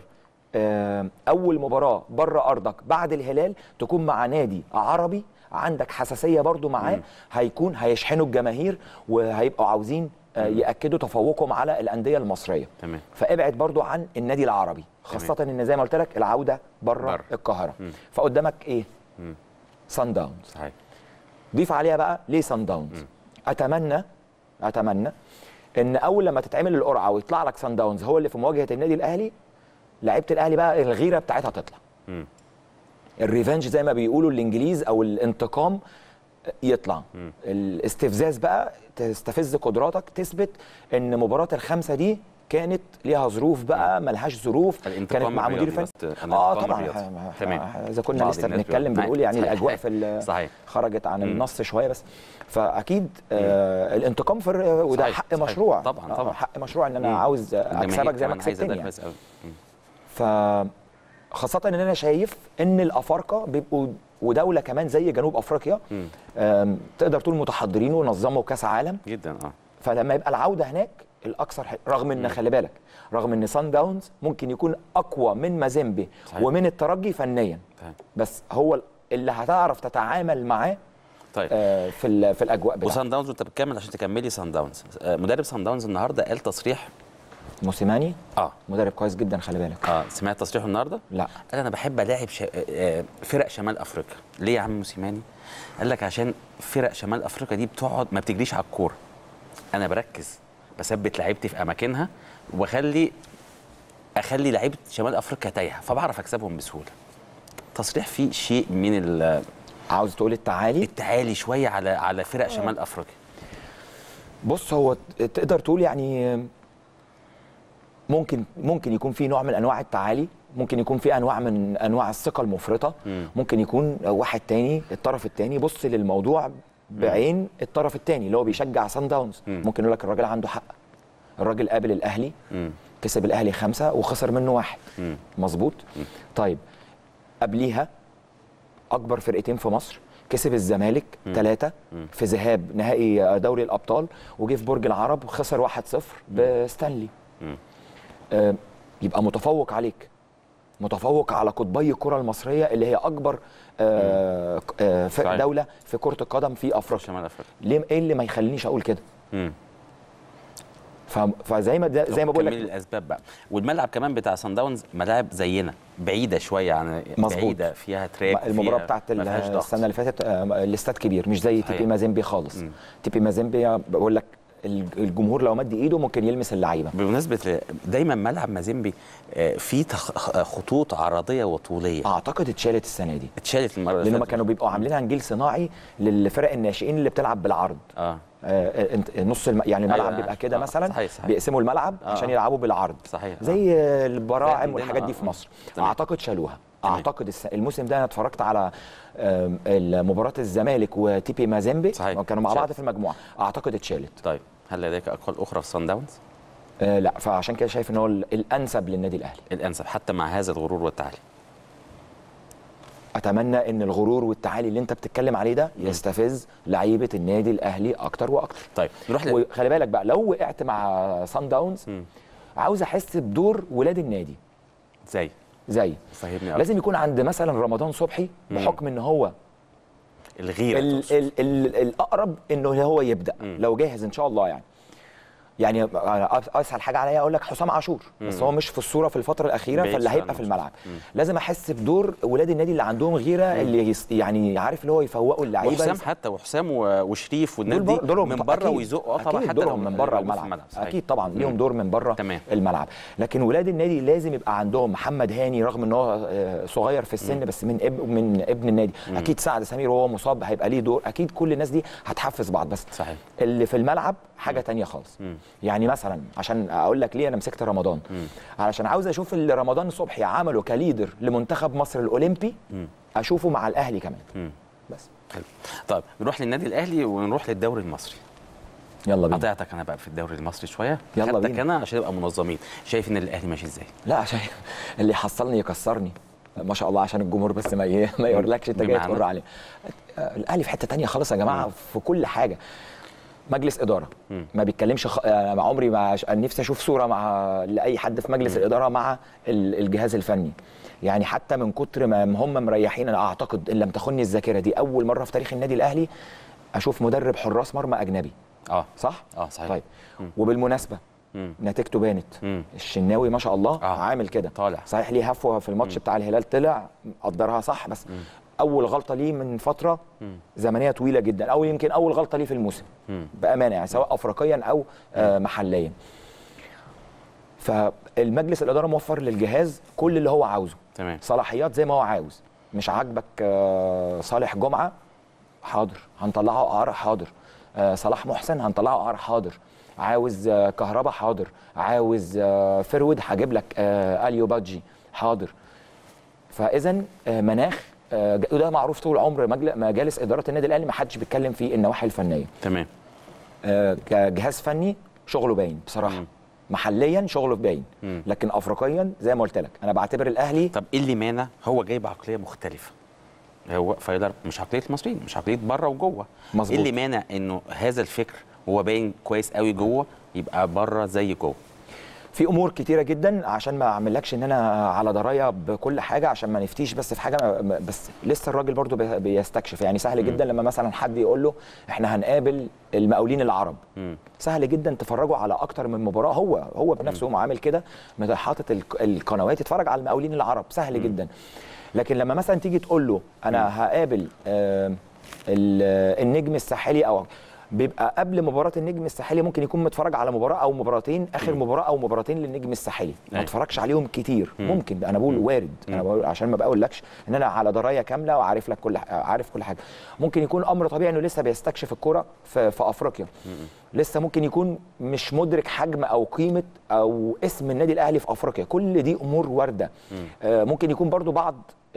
اول مباراه بره ارضك بعد الهلال تكون مع نادي عربي عندك حساسيه برضو معاه، هيكون هيشحنوا الجماهير وهيبقوا عاوزين ياكدوا تفوقهم على الانديه المصريه. تمام. فابعد برضو عن النادي العربي، خاصه تمام. ان زي ما قلت لك العوده بره القاهره. مم. فقدامك ايه؟ صن داونز. صحيح. ضيف عليها بقى ليه صن داونز. اتمنى اتمنى ان اول لما تتعمل القرعه ويطلع لك صن داونز هو اللي في مواجهه النادي الاهلي، لعيبه الاهلي بقى الغيره بتاعتها تطلع. م. الريفنج زي ما بيقولوا الانجليز او الانتقام يطلع. م. الاستفزاز بقى تستفز قدراتك، تثبت ان مباراه الخمسه دي كانت ليها ظروف بقى ملهاش ظروف، كانت مع مدير فني. اه طبعا تمام. اذا كنا لسه بنتكلم بنقول يعني صحيح. الاجواء في صحيح. خرجت عن م. النص شويه بس، فاكيد آه الانتقام في وده صحيح. حق صحيح. مشروع طبعا طبعا حق مشروع ان انا م. عاوز اكسبك زي ما كسبتني يعني. ف خاصة ان انا شايف ان الافارقه بيبقوا ودوله كمان زي جنوب افريقيا تقدر تقول متحضرين ونظموا كاس عالم جدا. اه فلما يبقى العوده هناك الاكثر حل... رغم ان خلي بالك رغم ان صن داونز ممكن يكون اقوى من مازيمبي ومن الترجي فنيا، طيب. بس هو اللي هتعرف تتعامل معاه طيب آه في في الاجواء بتاعته. وصن داونز وانت بتكمل عشان تكملي صن داونز، آه مدرب صن داونز النهارده قال تصريح موسيماني. اه مدرب كويس جدا خلي بالك. اه سمعت تصريحه النهارده؟ لا. قال انا بحب الاعب ش... آه فرق شمال افريقيا. ليه يا عم موسيماني؟ قال لك عشان فرق شمال افريقيا دي بتقعد ما بتجريش على الكوره. انا بركز بثبت لعيبتي في اماكنها واخلي اخلي لعيبه شمال افريقيا تايهه فبعرف اكسبهم بسهوله. تصريح فيه شيء من ال عاوز تقول التعالي التعالي شويه على على فرق شمال افريقيا. بص هو تقدر تقول يعني ممكن ممكن يكون في نوع من انواع التعالي، ممكن يكون في انواع من انواع الثقه المفرطه، م. ممكن يكون واحد تاني الطرف التاني بص للموضوع بعين الطرف الثاني اللي هو بيشجع صن داونز، ممكن يقول لك الراجل عنده حق. الراجل قابل الاهلي مم. كسب الاهلي خمسه وخسر منه واحد، مظبوط. طيب قبليها اكبر فرقتين في مصر كسب الزمالك ثلاثه في ذهاب نهائي دوري الابطال، وجه في برج العرب خسر واحد صفر بستانلي. آه يبقى متفوق عليك، متفوق على قطبي الكره المصريه اللي هي اكبر آه آه في دوله في كره القدم في افريقيا. شمال افريقيا. ليه ايه اللي ما يخلينيش اقول كده؟ امم فزي ما زي ما بقول لك الاسباب بقى. والملعب كمان بتاع صن داونز ملاعب زينا بعيده شويه عن مظبوط. بعيده فيها تراك. المباراه بتاعت السنه اللي فاتت الاستاد كبير مش زي تي بي مازيمبي خالص. مم. تي بي مازيمبي بقول لك الجمهور لو مد ايده ممكن يلمس اللعيبه. بمناسبه دايما ملعب مازيمبي فيه خطوط عرضيه وطوليه، اعتقد اتشالت السنه دي. اتشالت المره اللي فاتت لانه كانوا بيبقوا عاملينها نجيل صناعي للفرق الناشئين اللي بتلعب بالعرض. اه آه نص الم... يعني الملعب أيوة بيبقى كده آه مثلا صحيح صحيح. بيقسموا الملعب آه عشان يلعبوا بالعرض صحيح زي آه البراعم والحاجات دي في مصر. تمام. اعتقد شالوها. اعتقد الموسم ده انا اتفرجت على مباراه الزمالك وتي بي مازيمبي كانوا مع بعض في المجموعه، اعتقد اتشالت. طيب هل لديك اقوال اخرى في صن داونز؟ آه لا، فعشان كده شايف ان هو الانسب للنادي الاهلي. الانسب حتى مع هذا الغرور والتعالي. اتمنى ان الغرور والتعالي اللي انت بتتكلم عليه ده يستفز لعيبه النادي الاهلي اكتر واكتر. طيب نروح ل... وخلي بالك بقى لو وقعت مع صن داونز م. عاوز احس بدور ولاد النادي. زي زي فهمني لازم يكون عند مثلا رمضان صبحي بحكم ان هو الغيره ال ال ال الاقرب انه هو يبدا مم. لو جاهز ان شاء الله. يعني يعني اسهل حاجه عليا اقول لك حسام عاشور، بس مم. هو مش في الصوره في الفتره الاخيره، فاللي هيبقى في الملعب مم. لازم احس بدور ولاد النادي اللي عندهم غيره مم. اللي يعني عارف اللي هو يفوقوا اللعيبه. وحسام حتى وحسام وشريف والناس دي من بره ويزقوا اه طبعا حتى لو من بره الملعب, الملعب. اكيد طبعا مم. ليهم دور من بره الملعب. لكن ولاد النادي لازم يبقى عندهم محمد هاني رغم ان هو صغير في السن مم. بس من اب من ابن النادي مم. اكيد سعد سمير وهو مصاب هيبقى ليه دور. اكيد كل الناس دي هتحفز بعض، بس صحيح. اللي في الملعب حاجه ثانيه خالص. مم. يعني مثلا عشان اقول لك ليه انا مسكت رمضان، مم. علشان عاوز اشوف اللي رمضان صبحي عمله كليدر لمنتخب مصر الاولمبي مم. اشوفه مع الاهلي كمان. مم. بس حلو. طيب نروح للنادي الاهلي ونروح للدوري المصري. يلا بينا. قطعتك انا بقى في الدوري المصري شويه، يلا بينا انا عشان نبقى منظمين. شايف ان الاهلي ماشي ازاي؟ لا عشان اللي يحصلني يكسرني ما شاء الله، عشان الجمهور بس ما ما يقولكش انت جاي تقر عليه. الاهلي في حته ثانيه خالص يا جماعه. مم. في كل حاجه. مجلس اداره مم. ما بيتكلمش خ... مع عمري ما نفسي اشوف صوره مع لاي حد في مجلس مم. الاداره مع الجهاز الفني. يعني حتى من كتر ما هم مريحين، انا اعتقد ان لم تخني الذاكره دي اول مره في تاريخ النادي الاهلي اشوف مدرب حراس مرمى اجنبي. اه صح؟ اه صحيح. طيب مم. وبالمناسبه مم. نتيجته بانت. مم. الشناوي ما شاء الله آه. عامل كده طالع صحيح. ليه هفوه في الماتش بتاع الهلال طلع قدرها صح، بس مم. اول غلطه ليه من فتره مم. زمنيه طويله جدا، او يمكن اول غلطه ليه في الموسم مم. بامانه يعني سواء افريقيا او آه محليا. فالمجلس الاداره موفر للجهاز كل اللي هو عاوزه. تمام. صلاحيات زي ما هو عاوز. مش عاجبك آه صالح جمعه حاضر هنطلعه اعاره حاضر. آه صلاح محسن هنطلعه اعاره حاضر. عاوز آه كهربا حاضر. عاوز آه فرود هجيب لك آه اليو بادجي حاضر. فاذا آه مناخ آه وده معروف طول عمر مجالس اداره النادي الاهلي ما حدش بيتكلم في النواحي الفنيه. تمام. آه كجهاز فني شغله باين بصراحه. مم. محليا شغله باين، لكن افريقيا زي ما قلت لك انا بعتبر الاهلي. طب ايه اللي مانع؟ هو جايب عقليه مختلفه. هو فايلر مش عقليه المصريين، مش عقليه بره وجوه. مظبوط. ايه اللي مانع انه هذا الفكر هو باين كويس قوي جوه يبقى بره زي جوه؟ في امور كتيره جدا عشان ما اعملكش ان انا على درايه بكل حاجه، عشان ما نفتيش بس في حاجه، بس لسه الراجل برضو بيستكشف. يعني سهل جدا لما مثلا حد يقول له احنا هنقابل المقاولين العرب، م. سهل جدا تفرجوا على اكتر من مباراه. هو هو بنفسه هو عامل كده، حاطط القنوات يتفرج على المقاولين العرب، سهل م. جدا. لكن لما مثلا تيجي تقول له انا م. هقابل آه النجم الساحلي، او بيبقى قبل مباراه النجم الساحلي ممكن يكون متفرج على مباراه او مباراتين، اخر م. مباراه او مباراتين للنجم الساحلي ما اتفرجش عليهم كتير. م. ممكن انا بقول وارد، م. انا بقول عشان ما بقولكش ان انا على درايه كامله وعارف لك كل عارف كل حاجه. ممكن يكون امر طبيعي انه لسه بيستكشف الكره في, في افريقيا. م. لسه ممكن يكون مش مدرك حجم او قيمه او اسم النادي الاهلي في افريقيا. كل دي امور وارده. م. آه ممكن يكون برضو بعض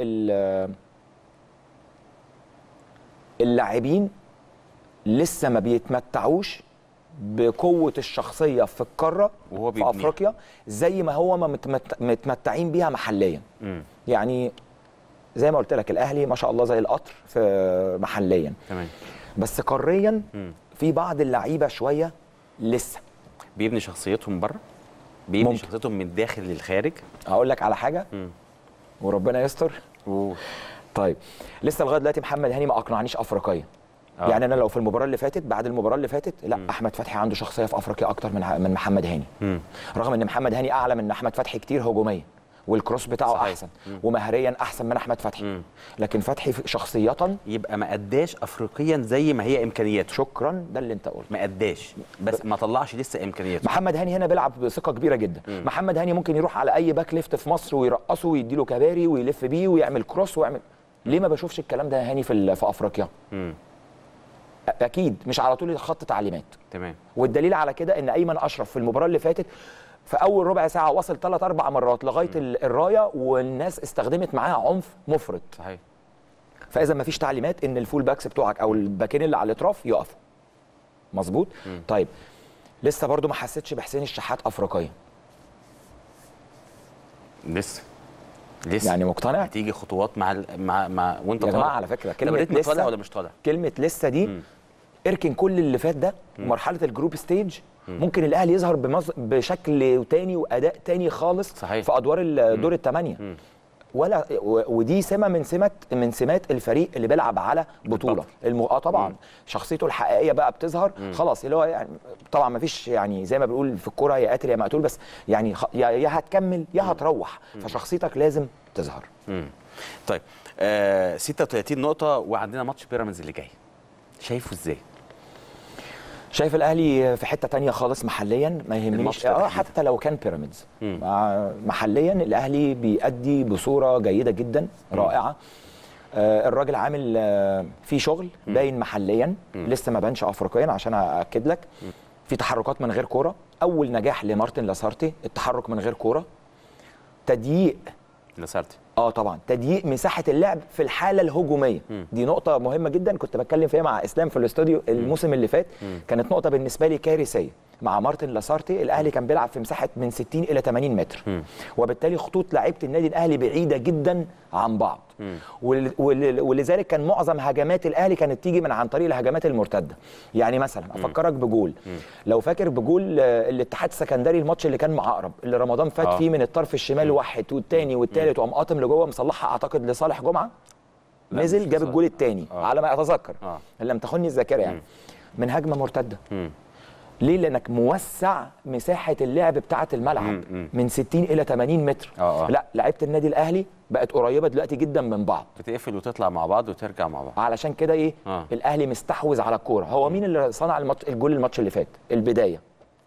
اللاعبين لسه ما بيتمتعوش بقوه الشخصيه في القاره وهو في افريقيا زي ما هو ما متمتعين بيها محليا. م. يعني زي ما قلت لك الاهلي ما شاء الله زي القطر في محليا. تمام. بس قاريا م. في بعض اللعيبه شويه لسه بيبني شخصيتهم بره، بيبني ممكن. شخصيتهم من الداخل للخارج. هقول لك على حاجه م. وربنا يستر. أوه. طيب لسه لغايه دلوقتي محمد هاني ما اقنعنيش افريقيا. أوه. يعني انا لو في المباراه اللي فاتت بعد المباراه اللي فاتت لا م. احمد فتحي عنده شخصيه في افريقيا اكتر من من محمد هاني. م. رغم ان محمد هاني اعلى من احمد فتحي كتير هجوميا، والكروس بتاعه صحيح. احسن م. ومهريا احسن من احمد فتحي. م. لكن فتحي شخصيه يبقى ما اداش افريقيا زي ما هي امكانياته. شكرا، ده اللي انت قلته. ما اداش بس ب... ما طلعش لسه امكانياته. محمد هاني هنا بيلعب بثقه كبيره جدا. م. محمد هاني ممكن يروح على اي باك ليفت في مصر ويرقصه ويديله كباري ويلف بيه ويعمل كروس ويعمل. ليه ما بشوفش الكلام ده يا هاني في في افريقيا؟ م. اكيد مش على طول خط تعليمات. تمام. والدليل على كده ان ايمن اشرف في المباراه اللي فاتت في اول ربع ساعه وصل ثلاث اربع مرات لغايه م. الرايه، والناس استخدمت معاه عنف مفرط. صحيح. فاذا ما فيش تعليمات ان الفول باكس بتوعك او الباكين اللي على الاطراف يقفوا. مظبوط. طيب لسه برضو ما حسيتش بحسين الشحات افريقيا. لسه لسه يعني مقتنع؟ تيجي خطوات مع ال... مع مع وانت طالع يا جماعه على فكره كلمه لسه طالع ولا مش طالع؟ كلمه لسه دي م. اركن كل اللي فات ده. م. مرحله الجروب ستيج م. ممكن الاهلي يظهر بمز... بشكل تاني واداء تاني خالص. صحيح. في ادوار دور الثمانيه. ولا ودي سمه من سمات من سمات الفريق اللي بيلعب على بطوله. الم... اه طبعا مم. شخصيته الحقيقيه بقى بتظهر. مم. خلاص اللي هو يعني طبعا ما فيش يعني زي ما بنقول في الكوره يا قاتل يا مقتول، بس يعني خ... يا يا هتكمل يا هتروح. مم. فشخصيتك لازم تظهر. مم. طيب آه ستة وثلاثين نقطه وعندنا ماتش بيراميدز اللي جاي، شايفه ازاي؟ شايف الاهلي في حته تانية خالص محليا، ما يهمنيش اه حتى لو كان بيراميدز. محليا الاهلي بيأدي بصوره جيده جدا رائعه. آه الراجل عامل آه في شغل باين محليا. مم. لسه ما بانش افريقيا عشان ااكد لك. مم. في تحركات من غير كوره، اول نجاح لمارتن لاسارتي التحرك من غير كوره. تضييق لاسارتي اه طبعا تضييق مساحه اللعب في الحاله الهجوميه. م. دي نقطه مهمه جدا كنت بتكلم فيها مع اسلام في الاستوديو الموسم اللي فات. م. كانت نقطه بالنسبه لي كارثيه. مع مارتن لاسارتي الاهلي كان بيلعب في مساحه من ستين الى ثمانين متر. م. وبالتالي خطوط لعيبه النادي الاهلي بعيده جدا عن بعض. ول... ول... ولذلك كان معظم هجمات الاهلي كانت تيجي من عن طريق الهجمات المرتده. يعني مثلا افكرك بجول، م. لو فاكر بجول الاتحاد السكندري الماتش اللي كان مع عقرب اللي رمضان فات آه. فيه من الطرف الشمال واحد والثاني والثالث وقام قاطم لجوه مصلحها اعتقد لصالح جمعه، نزل جاب الجول الثاني آه. على ما اتذكر آه. ان لم تخني الذاكره يعني. م. من هجمه مرتده. م. ليه؟ لانك موسع مساحه اللعب بتاعه الملعب. م. م. من ستين الى ثمانين متر. آه. لا لعيبه النادي الاهلي بقت قريبه دلوقتي جدا من بعض، بتقفل وتطلع مع بعض وترجع مع بعض. علشان كده ايه آه. الاهلي مستحوذ على الكوره. هو مين اللي صنع الماتش الجول الماتش اللي فات البدايه؟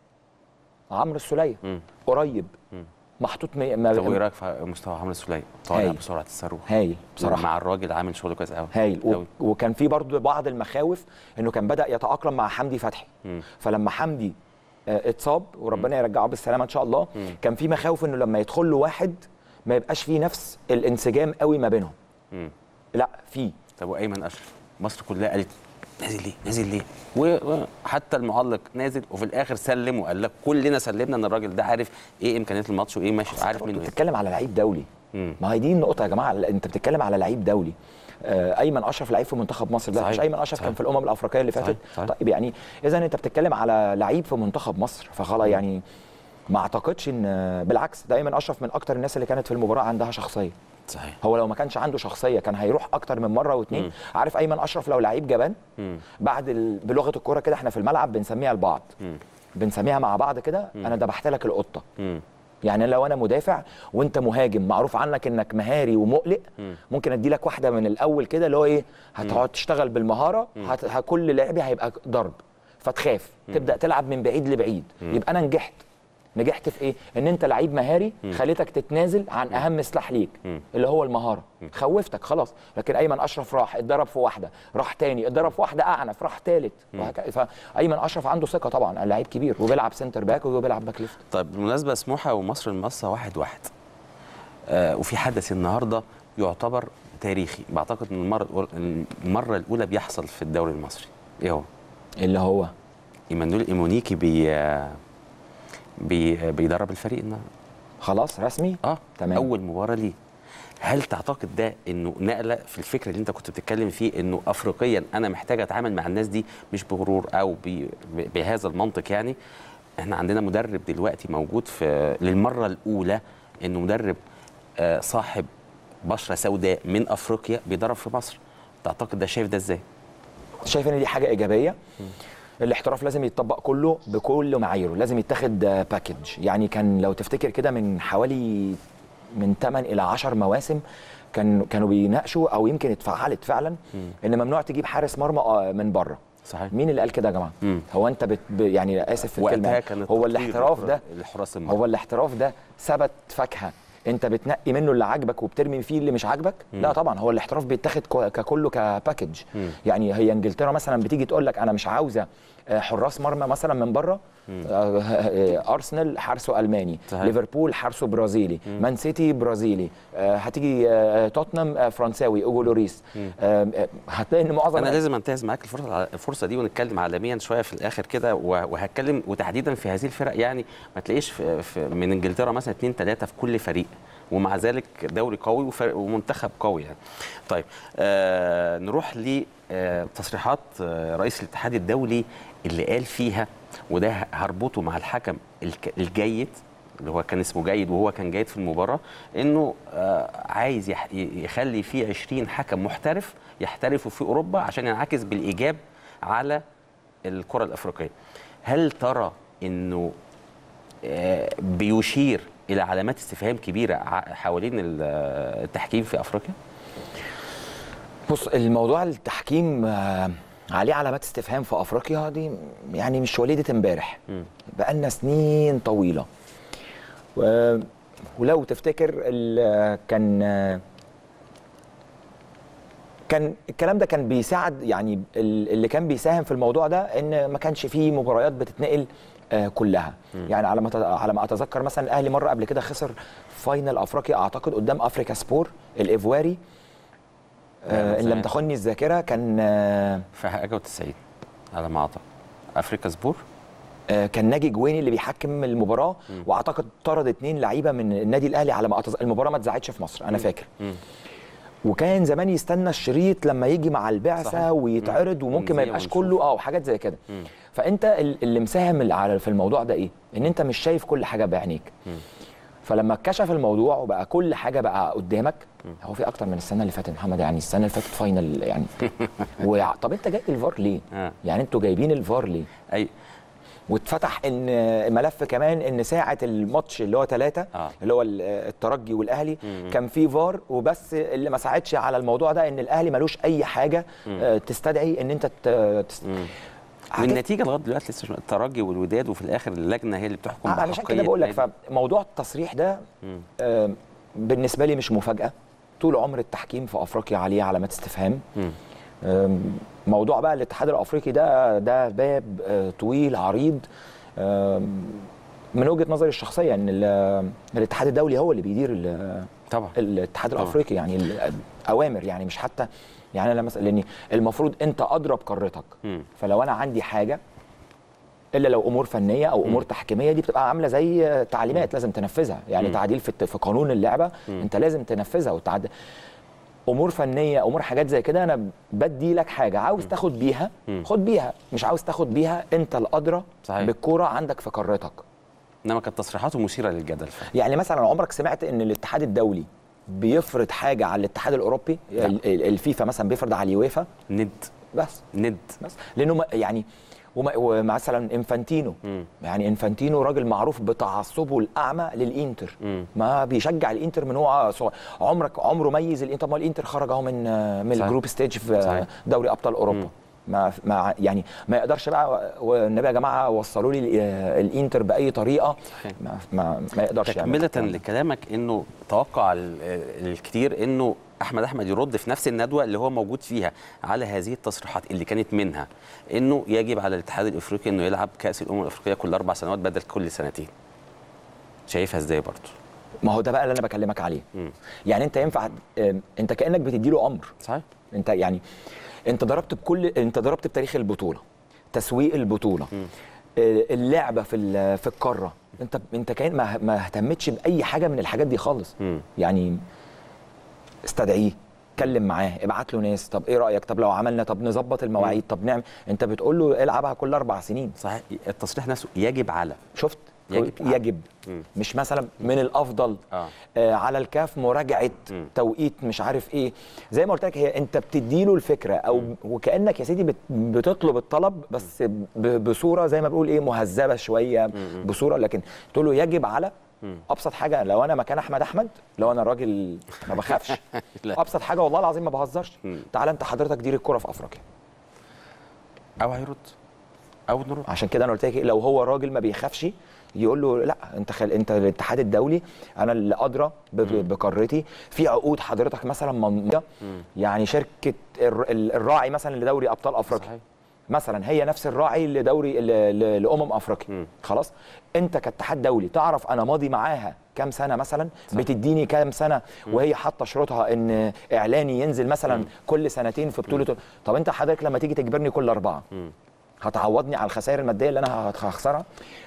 عمرو السوليه. قريب م. محطوط ما طب وايه رايك في مستوى عمرو السوليه؟ طالع بسرعه الصاروخ. هايل بصراحه مع الراجل عامل شغل كويس قوي. هايل و... وكان في برضه بعض المخاوف انه كان بدا يتاقلم مع حمدي فتحي. م. فلما حمدي آه اتصاب وربنا م. يرجعه بالسلامه ان شاء الله. م. كان في مخاوف انه لما يدخل له واحد ما يبقاش فيه نفس الانسجام قوي ما بينهم. م. لا في. طب وايمن اشرف مصر كلها قالت نازل ليه نازل ليه، وحتى المعلق نازل وفي الاخر سلم وقال لك كلنا سلمنا ان الراجل ده عارف ايه امكانيات الماتش وايه ماشي عارف منه ايه. بتتكلم على لعيب دولي. مم. ما هي دي النقطه يا جماعه، انت بتتكلم على لعيب دولي. آه ايمن اشرف لعيب في منتخب مصر، ده مش ايمن اشرف كان في الامم الافريقيه اللي فاتت. طيب يعني اذا انت بتتكلم على لعيب في منتخب مصر فخلاص يعني ما اعتقدش ان بالعكس ده ايمن اشرف من اكتر الناس اللي كانت في المباراه عندها شخصيه. صحيح. هو لو ما كانش عنده شخصيه كان هيروح اكتر من مره واثنين. عارف ايمن اشرف لو لعيب جبان مم. بعد ال... بلغه الكوره كده احنا في الملعب بنسميها لبعض، بنسميها مع بعض كده انا ذبحت لك القطه. مم. يعني لو انا مدافع وانت مهاجم معروف عنك انك مهاري ومقلق، مم. ممكن ادي لك واحده من الاول كده اللي هو ايه هتقعد تشتغل بالمهاره، هت... كل لعبي هيبقى ضرب فتخاف مم. تبدا تلعب من بعيد لبعيد. مم. يبقى انا نجحت نجحت في ايه؟ ان انت لعيب مهاري خليتك تتنازل عن اهم سلاح ليك م. اللي هو المهاره. م. خوفتك خلاص. لكن ايمن اشرف راح اتضرب في واحده، راح تاني اتضرب في واحده اعنف، راح ثالث وهكذا. فايمن اشرف عنده ثقه طبعا، لعيب كبير وبيلعب سنتر باك وبيلعب باك ليفت. طيب بالمناسبه سموحه ومصر المقاصه واحد واحد. آه وفي حدث النهارده يعتبر تاريخي، بعتقد ان المره المره الاولى بيحصل في الدوري المصري. ايه هو؟ اللي هو ايمانويل ايمونيكي بي بي بيدرب الفريق النهارده. خلاص رسمي؟ اه تمام. اول مباراه ليه. هل تعتقد ده انه نقله في الفكر اللي انت كنت بتتكلم فيه انه افريقيا انا محتاج اتعامل مع الناس دي مش بغرور او بهذا المنطق؟ يعني احنا عندنا مدرب دلوقتي موجود في للمره الاولى انه مدرب آه صاحب بشره سوداء من افريقيا بيدرب في مصر. تعتقد ده شايف ده ازاي؟ شايف ان دي حاجه ايجابيه. م. الاحتراف لازم يتطبق كله بكل معاييره، لازم يتاخد باكج. يعني كان لو تفتكر كده من حوالي من ثمانية إلى عشرة مواسم كان كانوا بيناقشوا او يمكن اتفعلت فعلا م. ان ممنوع تجيب حارس مرمى من بره. صحيح. مين اللي قال كده يا جماعه؟ م. هو انت بت يعني اسف في الكلمه، هو الاحتراف ده هو الاحتراف ده ثبت فاكهه انت بتنقي منه اللي عاجبك وبترمي فيه اللي مش عاجبك. لا طبعا، هو الاحتراف بيتاخد ككله كباكج. يعني هي انجلترا مثلا بتيجي تقول لك انا مش عاوزه حراس مرمى مثلا من بره. ارسنال حارسه الماني، صحيح. ليفربول حارسه برازيلي، مم. مان سيتي برازيلي، هتيجي توتنهام فرنساوي اوجو لوريس. هتلاقي ان معظم انا لازم انتهز معاك الفرصه الفرصه دي ونتكلم عالميا شويه في الاخر كده، وهتكلم وتحديدا في هذه الفرق. يعني ما تلاقيش في في من انجلترا مثلا اثنين ثلاثه في كل فريق، ومع ذلك دوري قوي ومنتخب قوي يعني. طيب آه نروح لتصريحات آه رئيس الاتحاد الدولي اللي قال فيها، وده هربطه مع الحكم الجيد اللي هو كان اسمه جيد وهو كان جيد في المباراه، انه آه عايز يخلي فيه عشرين حكم محترف يحترفوا في اوروبا عشان ينعكس بالايجاب على الكره الافريقيه. هل ترى انه آه بيشير الى علامات استفهام كبيره حوالين التحكيم في افريقيا؟ بص، الموضوع التحكيم آه عليه علامات استفهام في افريقيا دي يعني مش وليده امبارح، بقالنا سنين طويله. ولو تفتكر كان كان الكلام ده كان بيساعد، يعني اللي كان بيساهم في الموضوع ده ان ما كانش فيه مباريات بتتنقل كلها. يعني على ما على ما اتذكر مثلا الاهلي مره قبل كده خسر فاينل افريقيا اعتقد قدام افريكا سبور الايفواري، آه ان لم تخني الذاكره، كان آه في حاجه وتسعين على ما اعتقد افريكا سبور. آه كان ناجي جويني اللي بيحكم المباراه، م. واعتقد طرد اثنين لعيبه من النادي الاهلي على ما أتذكر. المباراه ما اتذاعتش في مصر انا فاكر. م. وكان زمان يستنى الشريط لما يجي مع البعثه، صحيح. ويتعرض، وممكن ما يبقاش كله اه وحاجات زي كده. فانت اللي مساهم في الموضوع ده ايه؟ ان انت مش شايف كل حاجه بعينيك. م. فلما اتكشف الموضوع وبقى كل حاجه بقى قدامك، هو في اكتر من السنه اللي فاتت محمد، يعني السنه اللي فاتت فاينل يعني و... طب انت جايب الفار ليه؟ آه. يعني انتوا جايبين الفار ليه؟ اي واتفتح ان ملف كمان ان ساعه الماتش اللي هو ثلاثة آه. اللي هو الترجي والاهلي مم. كان في فار، وبس اللي ما ساعدش على الموضوع ده ان الاهلي ملوش اي حاجه مم. تستدعي ان انت تست... والنتيجه لغايه دلوقتي لسه الترجي والوداد، وفي الاخر اللجنه هي اللي بتحكم. آه عشان كده بقول لك، فموضوع التصريح ده آه بالنسبه لي مش مفاجاه. طول عمر التحكيم في افريقيا عليه علامات استفهام. آه موضوع بقى الاتحاد الافريقي ده ده باب آه طويل عريض. آه من وجهه نظري الشخصيه ان الاتحاد الدولي هو اللي بيدير طبعا الاتحاد طبعا. الافريقي، يعني الاوامر، يعني مش حتى يعني انا مثلا، لاني المفروض انت اضرب قارتك. م. فلو انا عندي حاجه الا لو امور فنيه او امور م. تحكيميه، دي بتبقى عامله زي تعليمات م. لازم تنفذها، يعني م. تعديل في في قانون اللعبه م. انت لازم تنفذها وتعدل. امور فنيه، امور حاجات زي كده، انا بدي لك حاجه عاوز م. تاخد بيها م. خد بيها، مش عاوز تاخد بيها انت الادرى بالكوره عندك في قارتك. انما كانت تصريحاته مثيره للجدل فعلا. يعني مثلا عمرك سمعت ان الاتحاد الدولي بيفرض حاجه على الاتحاد الاوروبي؟ الفيفا مثلا بيفرض على اليويفا ند بس ند بس لانه يعني ومثلا انفانتينو م. يعني انفانتينو راجل معروف بتعصبه الاعمى للانتر، م. ما بيشجع الانتر من هو صغير. عمرك عمره ميز الانتر؟ ما الانتر خرج اهو من من صحيح. الجروب ستيج في صحيح. دوري ابطال اوروبا. م. ما ما يعني ما يقدرش بقى، والنبي يا جماعه وصلوا لي الانتر باي طريقه، ما ما, ما يقدرش. تكمله لكلامك، انه توقع الكثير انه احمد احمد يرد في نفس الندوه اللي هو موجود فيها على هذه التصريحات اللي كانت منها انه يجب على الاتحاد الافريقي انه يلعب كاس الامم الافريقيه كل اربع سنوات بدل كل سنتين. شايفها ازاي برضه؟ ما هو ده بقى اللي انا بكلمك عليه. م. يعني انت ينفع، انت كانك بتدي له امر. صحيح. انت يعني انت ضربت بكل انت ضربت بتاريخ البطوله، تسويق البطوله، م. اللعبه في في القاره، انت انت كان ما, ما اهتمتش باي حاجه من الحاجات دي خالص. م. يعني استدعيه، اتكلم معاه، ابعت له ناس، طب ايه رايك، طب لو عملنا، طب نظبط المواعيد، طب نعمل. انت بتقول له العبها كل اربع سنين. صحيح. التصريح نفسه يجب على، شفت، يجب, يجب. مش مثلا من الافضل آه. آه على الكاف مراجعه م. توقيت مش عارف ايه. زي ما قلت لك، هي انت بتدي له الفكره، او م. وكانك يا سيدي بتطلب الطلب، بس بصوره زي ما بقول ايه، مهذبه شويه، م. بصوره، لكن تقول له يجب على. مم. ابسط حاجه، لو انا مكان احمد احمد، لو انا راجل ما بخافش ابسط حاجه والله العظيم ما بهزرش، تعال انت حضرتك دير الكره في افريقيا، او هيرد او نرد. عشان كده انا قلت لك لو هو راجل ما بيخافش، يقول له لا انت خل... انت الاتحاد الدولي انا اللي ادرى ب... بقارتي، في عقود حضرتك مثلا ممضيه، يعني شركه الر... الراعي مثلا لدوري ابطال افريقيا صحيح. مثلا هي نفس الراعي لدوري ل... لامم افريقيا، خلاص انت كاتحاد دولي تعرف انا ماضي معاها كام سنه مثلا صح. بتديني كام سنه مم. وهي حاطه شروطها ان اعلاني ينزل مثلا مم. كل سنتين في بطوله مم. طب انت حضرتك لما تيجي تجبرني كل اربعه مم. هتعوضني على الخسائر الماديه اللي انا هخسرها؟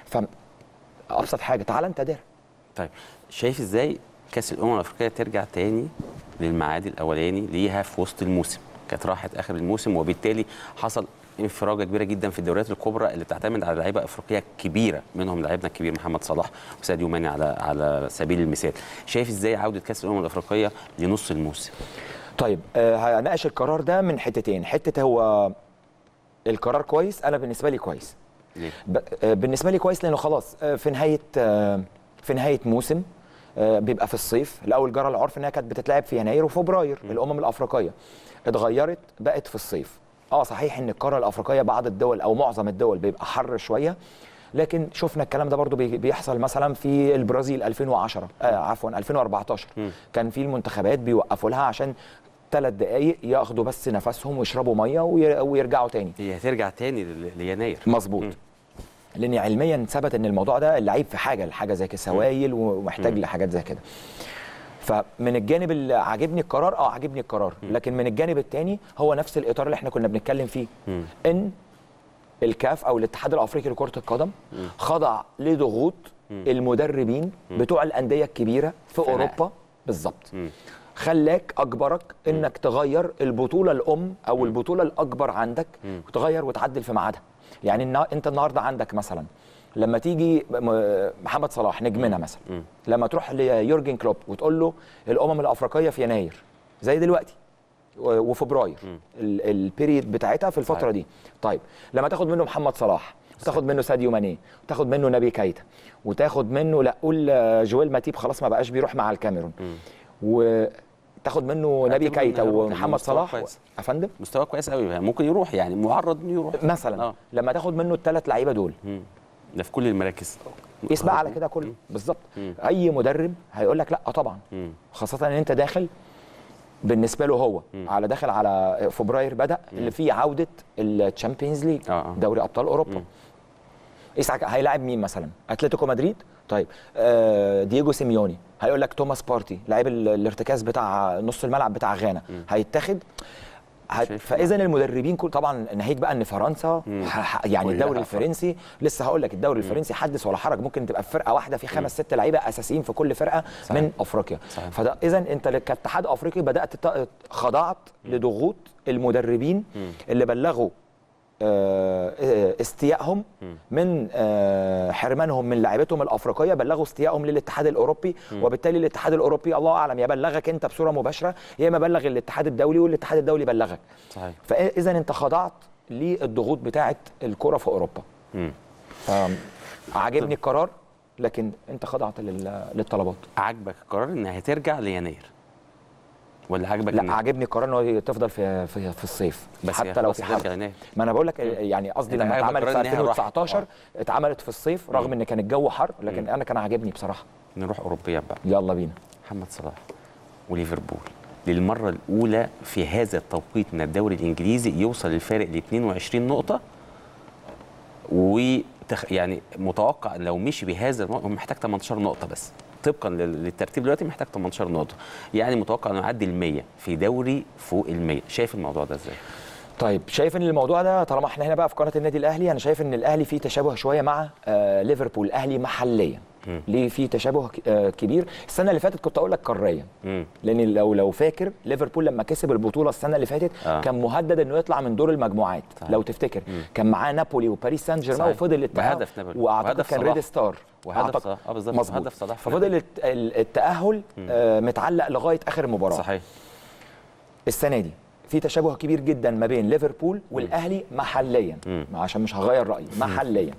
فابسط حاجه تعال انت دير. طيب شايف ازاي كاس الامم الافريقيه ترجع تاني للميعاد الاولاني ليها في وسط الموسم؟ كانت راحت اخر الموسم وبالتالي حصل انفراجه كبيره جدا في الدوريات الكبرى اللي بتعتمد على لعيبه افريقيه كبيره، منهم لاعبنا الكبير محمد صلاح وساديو ماني على على سبيل المثال. شايف ازاي عوده كاس الامم الافريقيه لنص الموسم؟ طيب آه هناقش القرار ده من حتتين، حته هو القرار كويس، انا بالنسبه لي كويس. ليه؟ آه بالنسبه لي كويس لانه خلاص آه في نهايه آه في نهايه موسم آه بيبقى في الصيف. الاول جرى العرف انها كانت بتتلعب في يناير وفبراير م. الامم الافريقيه اتغيرت بقت في الصيف. اه صحيح ان القاره الافريقيه بعض الدول او معظم الدول بيبقى حر شويه، لكن شفنا الكلام ده برضو بيحصل مثلا في البرازيل ألفين وعشرة آه عفوا ألفين وأربعتاشر م. كان في المنتخبات بيوقفوا لها عشان ثلاث دقائق ياخدوا بس نفسهم ويشربوا ميه ويرجعوا تاني. هي هترجع تاني ليناير مظبوط، لان علميا ثبت ان الموضوع ده اللعيب في حاجه لحاجه زي كده سوائل ومحتاج لحاجات زي كده. فمن الجانب اللي عاجبني القرار اه عاجبني القرار، لكن من الجانب الثاني هو نفس الاطار اللي احنا كنا بنتكلم فيه م. ان الكاف او الاتحاد الافريقي لكره القدم م. خضع لضغوط م. المدربين م. بتوع الانديه الكبيره في فناء. اوروبا بالظبط، خلاك اجبرك انك تغير البطوله الام او م. البطوله الاكبر عندك م. وتغير وتعدل في ميعادها. يعني انت النهارده عندك مثلا لما تيجي محمد صلاح نجمنا مثلا م. لما تروح ليورجن كلوب وتقول له الامم الافريقيه في يناير زي دلوقتي وفبراير البيريد بتاعتها في الفتره صحيح. دي طيب لما تاخد منه محمد صلاح وتاخد منه ساديو ماني وتاخد منه نبي كايتا وتاخد منه لا قول جويل ماتيب خلاص ما بقاش بيروح مع الكاميرون م. وتاخد منه نبي كايتا ومحمد صلاح يا فندم مستوى كويس قوي ممكن يروح يعني معرض انه يروح مثلا آه. لما تاخد منه الثلاث لعيبه دول م. ده في كل المراكز قيس بقى على كده كله بالظبط. اي مدرب هيقول لك لا طبعا م. خاصه ان انت داخل بالنسبه له هو م. على داخل على فبراير بدا م. اللي فيه عوده الشامبيونز ليج آه. دوري ابطال اوروبا. قيس هيلاعب مين مثلا؟ اتلتيكو مدريد. طيب آه دييجو سيميوني هيقول لك توماس بارتي لاعب الارتكاز بتاع نص الملعب بتاع غانا م. هيتاخد. فاذا المدربين كل طبعا ناهيك بقى ان فرنسا يعني الدوري الفرنسي لسه هقول لك الدوري الفرنسي حدث ولا حرج، ممكن تبقى في فرقه واحده في خمس ست لعيبه اساسيين في كل فرقه صحيح. من افريقيا. فده اذا انت كاتحاد افريقي بدات خضعت لضغوط المدربين م. اللي بلغوا استيائهم من حرمانهم من لعيبتهم الافريقيه، بلغوا استيائهم للاتحاد الاوروبي م. وبالتالي الاتحاد الاوروبي الله اعلم يا بلغك انت بصوره مباشره يا اما بلغ الاتحاد الدولي والاتحاد الدولي بلغك صحيح. فاذا انت خضعت للضغوط بتاعه الكره في اوروبا. عجبني القرار لكن انت خضعت للطلبات. عجبك القرار انها هترجع ليناير ولا عجبك؟ لا عاجبني القرار انه تفضل في في, في الصيف بس حتى لو في حر. ما انا بقول لك يعني قصدي لما اتعملت في ألفين وتسعتاشر اتعملت في الصيف رغم م. ان كان الجو حر لكن م. انا كان عاجبني بصراحه. نروح اوروبيا بقى يلا بينا. محمد صلاح وليفربول للمره الاولى في هذا التوقيت من الدوري الانجليزي يوصل الفارق ل اتنين وعشرين نقطه، وتخ... يعني متوقع لو مشي بهذا هو محتاج تمنتاشر نقطه بس طبقا للترتيب دلوقتي محتاج تمنتاشر نقطه، يعني متوقع انه يعدي ال مية في دوري فوق ال مية. شايف الموضوع ده ازاي؟ طيب شايف ان الموضوع ده طالما احنا هنا بقى في قناه النادي الاهلي انا شايف ان الاهلي فيه تشابه شويه مع آه ليفربول. الاهلي محليا ليه في تشابه آه كبير. السنه اللي فاتت كنت اقول لك قاريا لان لو لو فاكر ليفربول لما كسب البطوله السنه اللي فاتت آه. كان مهدد انه يطلع من دور المجموعات صحيح. لو تفتكر مم. كان معاه نابولي وباريس سان جيرمان وفضل التاهل واعتقد كان ريد ستار وهدف صلاح اه بالظبط هدف صلاح ففضل التاهل آه متعلق لغايه اخر مباراه صحيح. السنه دي في تشابه كبير جدا ما بين ليفربول والاهلي محليا مم. عشان مش هغير رايي محليا.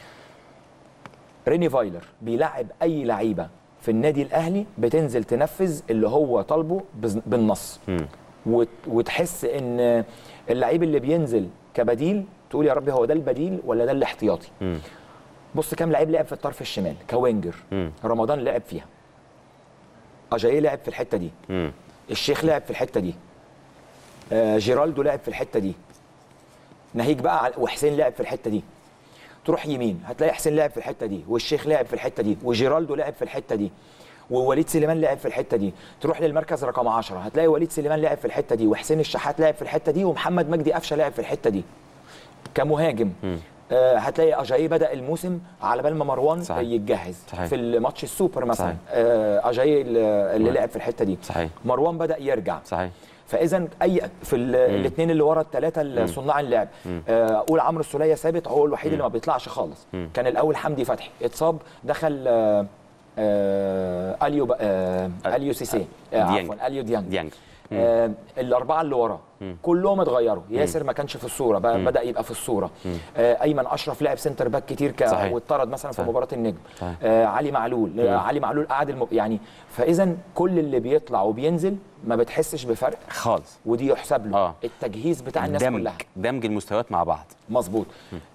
ريني فايلر بيلعب اي لعيبه في النادي الاهلي بتنزل تنفذ اللي هو طالبه بالنص مم. وتحس ان اللعيب اللي بينزل كبديل تقول يا ربي هو ده البديل ولا ده الاحتياطي. مم. بص كام لعيب لعب في الطرف الشمال كوينجر. رمضان لعب فيها، اجاييه لعب في الحته دي، مم. الشيخ لعب في الحته دي، آه جيرالدو لعب في الحته دي، ناهيك بقى وحسين لعب في الحته دي. تروح يمين هتلاقي حسين لعب في الحته دي، والشيخ لعب في الحته دي، وجيرالدو لعب في الحته دي، ووليد سليمان لعب في الحته دي. تروح للمركز رقم عشرة هتلاقي وليد سليمان لعب في الحته دي، وحسين الشحات لعب في الحته دي، ومحمد مجدي قفشه لعب في الحته دي كمهاجم. آه هتلاقي اجاييه بدا الموسم على بال ما مروان صحيح. يتجهز صحيح. في الماتش السوبر مثلا آه اجاييه اللي لعب في الحته دي صحيح. مروان بدا يرجع صحيح. فاذا اي في الاثنين اللي ورا الثلاثه صناع اللعب آه قول عمرو السوليه ثابت، هو الوحيد مم. اللي ما بيطلعش خالص. مم. كان الاول حمدي فتحي اتصاب، دخل آه آه اليو آه اليو سيسي آه عفوا اليو ديانج, ديانج. آه الاربعه اللي ورا كلهم اتغيروا. ياسر ما كانش في الصوره بقى بدا يبقى في الصوره. آه ايمن اشرف لعب سنتر باك كتير واتطرد مثلا في مباراه النجم. آه علي معلول آه علي معلول قعد الم... يعني فاذا كل اللي بيطلع وبينزل ما بتحسش بفرق خالص، ودي يحسب له آه. التجهيز بتاع الناس دمج. كلها دمج المستويات مع بعض مظبوط.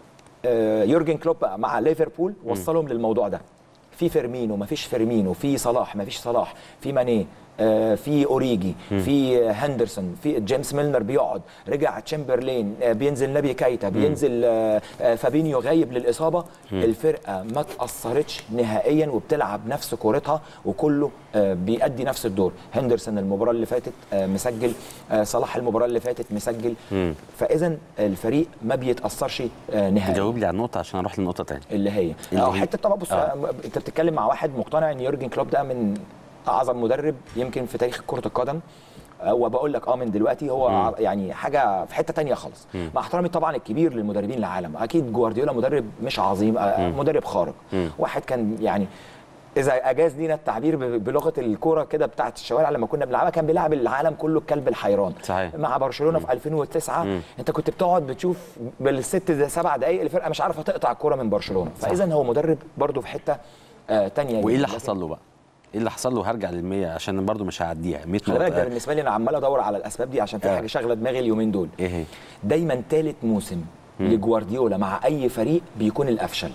آه يورجن كلوب مع ليفربول وصلهم للموضوع ده. في فيرمينو ما فيش فيرمينو، في صلاح ما فيش صلاح، في ماني آه في اوريجي، مم. في هندرسون، في جيمس ميلنر بيقعد، رجع تشامبرلين آه بينزل نبي كايتا، بينزل آه آه فابينيو غايب للاصابه. مم. الفرقه ما تاثرتش نهائيا وبتلعب نفس كورتها وكله آه بيأدي نفس الدور. هندرسون المباراه اللي فاتت آه مسجل، آه صلاح المباراه اللي فاتت مسجل. فاذا الفريق ما بيتاثرش آه نهائيا. جاوب لي على النقطه عشان اروح للنقطه ثانيه اللي هي اه حته طبعا. بص آه. انت بتتكلم مع واحد مقتنع ان يورجن كلوب ده من اعظم مدرب يمكن في تاريخ كره القدم، وبقول لك اه من دلوقتي هو مم. يعني حاجه في حته تانية خالص. مم. مع احترامي طبعا الكبير للمدربين العالم، اكيد جوارديولا مدرب مش عظيم، مم. مدرب خارق. مم. واحد كان يعني اذا اجاز لينا التعبير بلغه الكوره كده بتاعه الشوارع لما كنا بنلعبها، كان بيلعب العالم كله الكلب الحيران. صحيح. مع برشلونه مم. في ألفين وتسعة مم. انت كنت بتقعد بتشوف بالست سبع دقائق الفرقه مش عارفه تقطع الكوره من برشلونه. فاذا هو مدرب برده في حته آه تانية. وايه اللي حصل له بقى؟ ايه اللي حصل له؟ هرجع للمية عشان برضو مش هعديها مية نقطة. بالنسبه لي انا عمال ادور على الاسباب دي عشان في حاجه شاغله دماغي اليومين دول. ايه هي؟ دايما ثالث موسم مم. لجوارديولا مع اي فريق بيكون الافشل.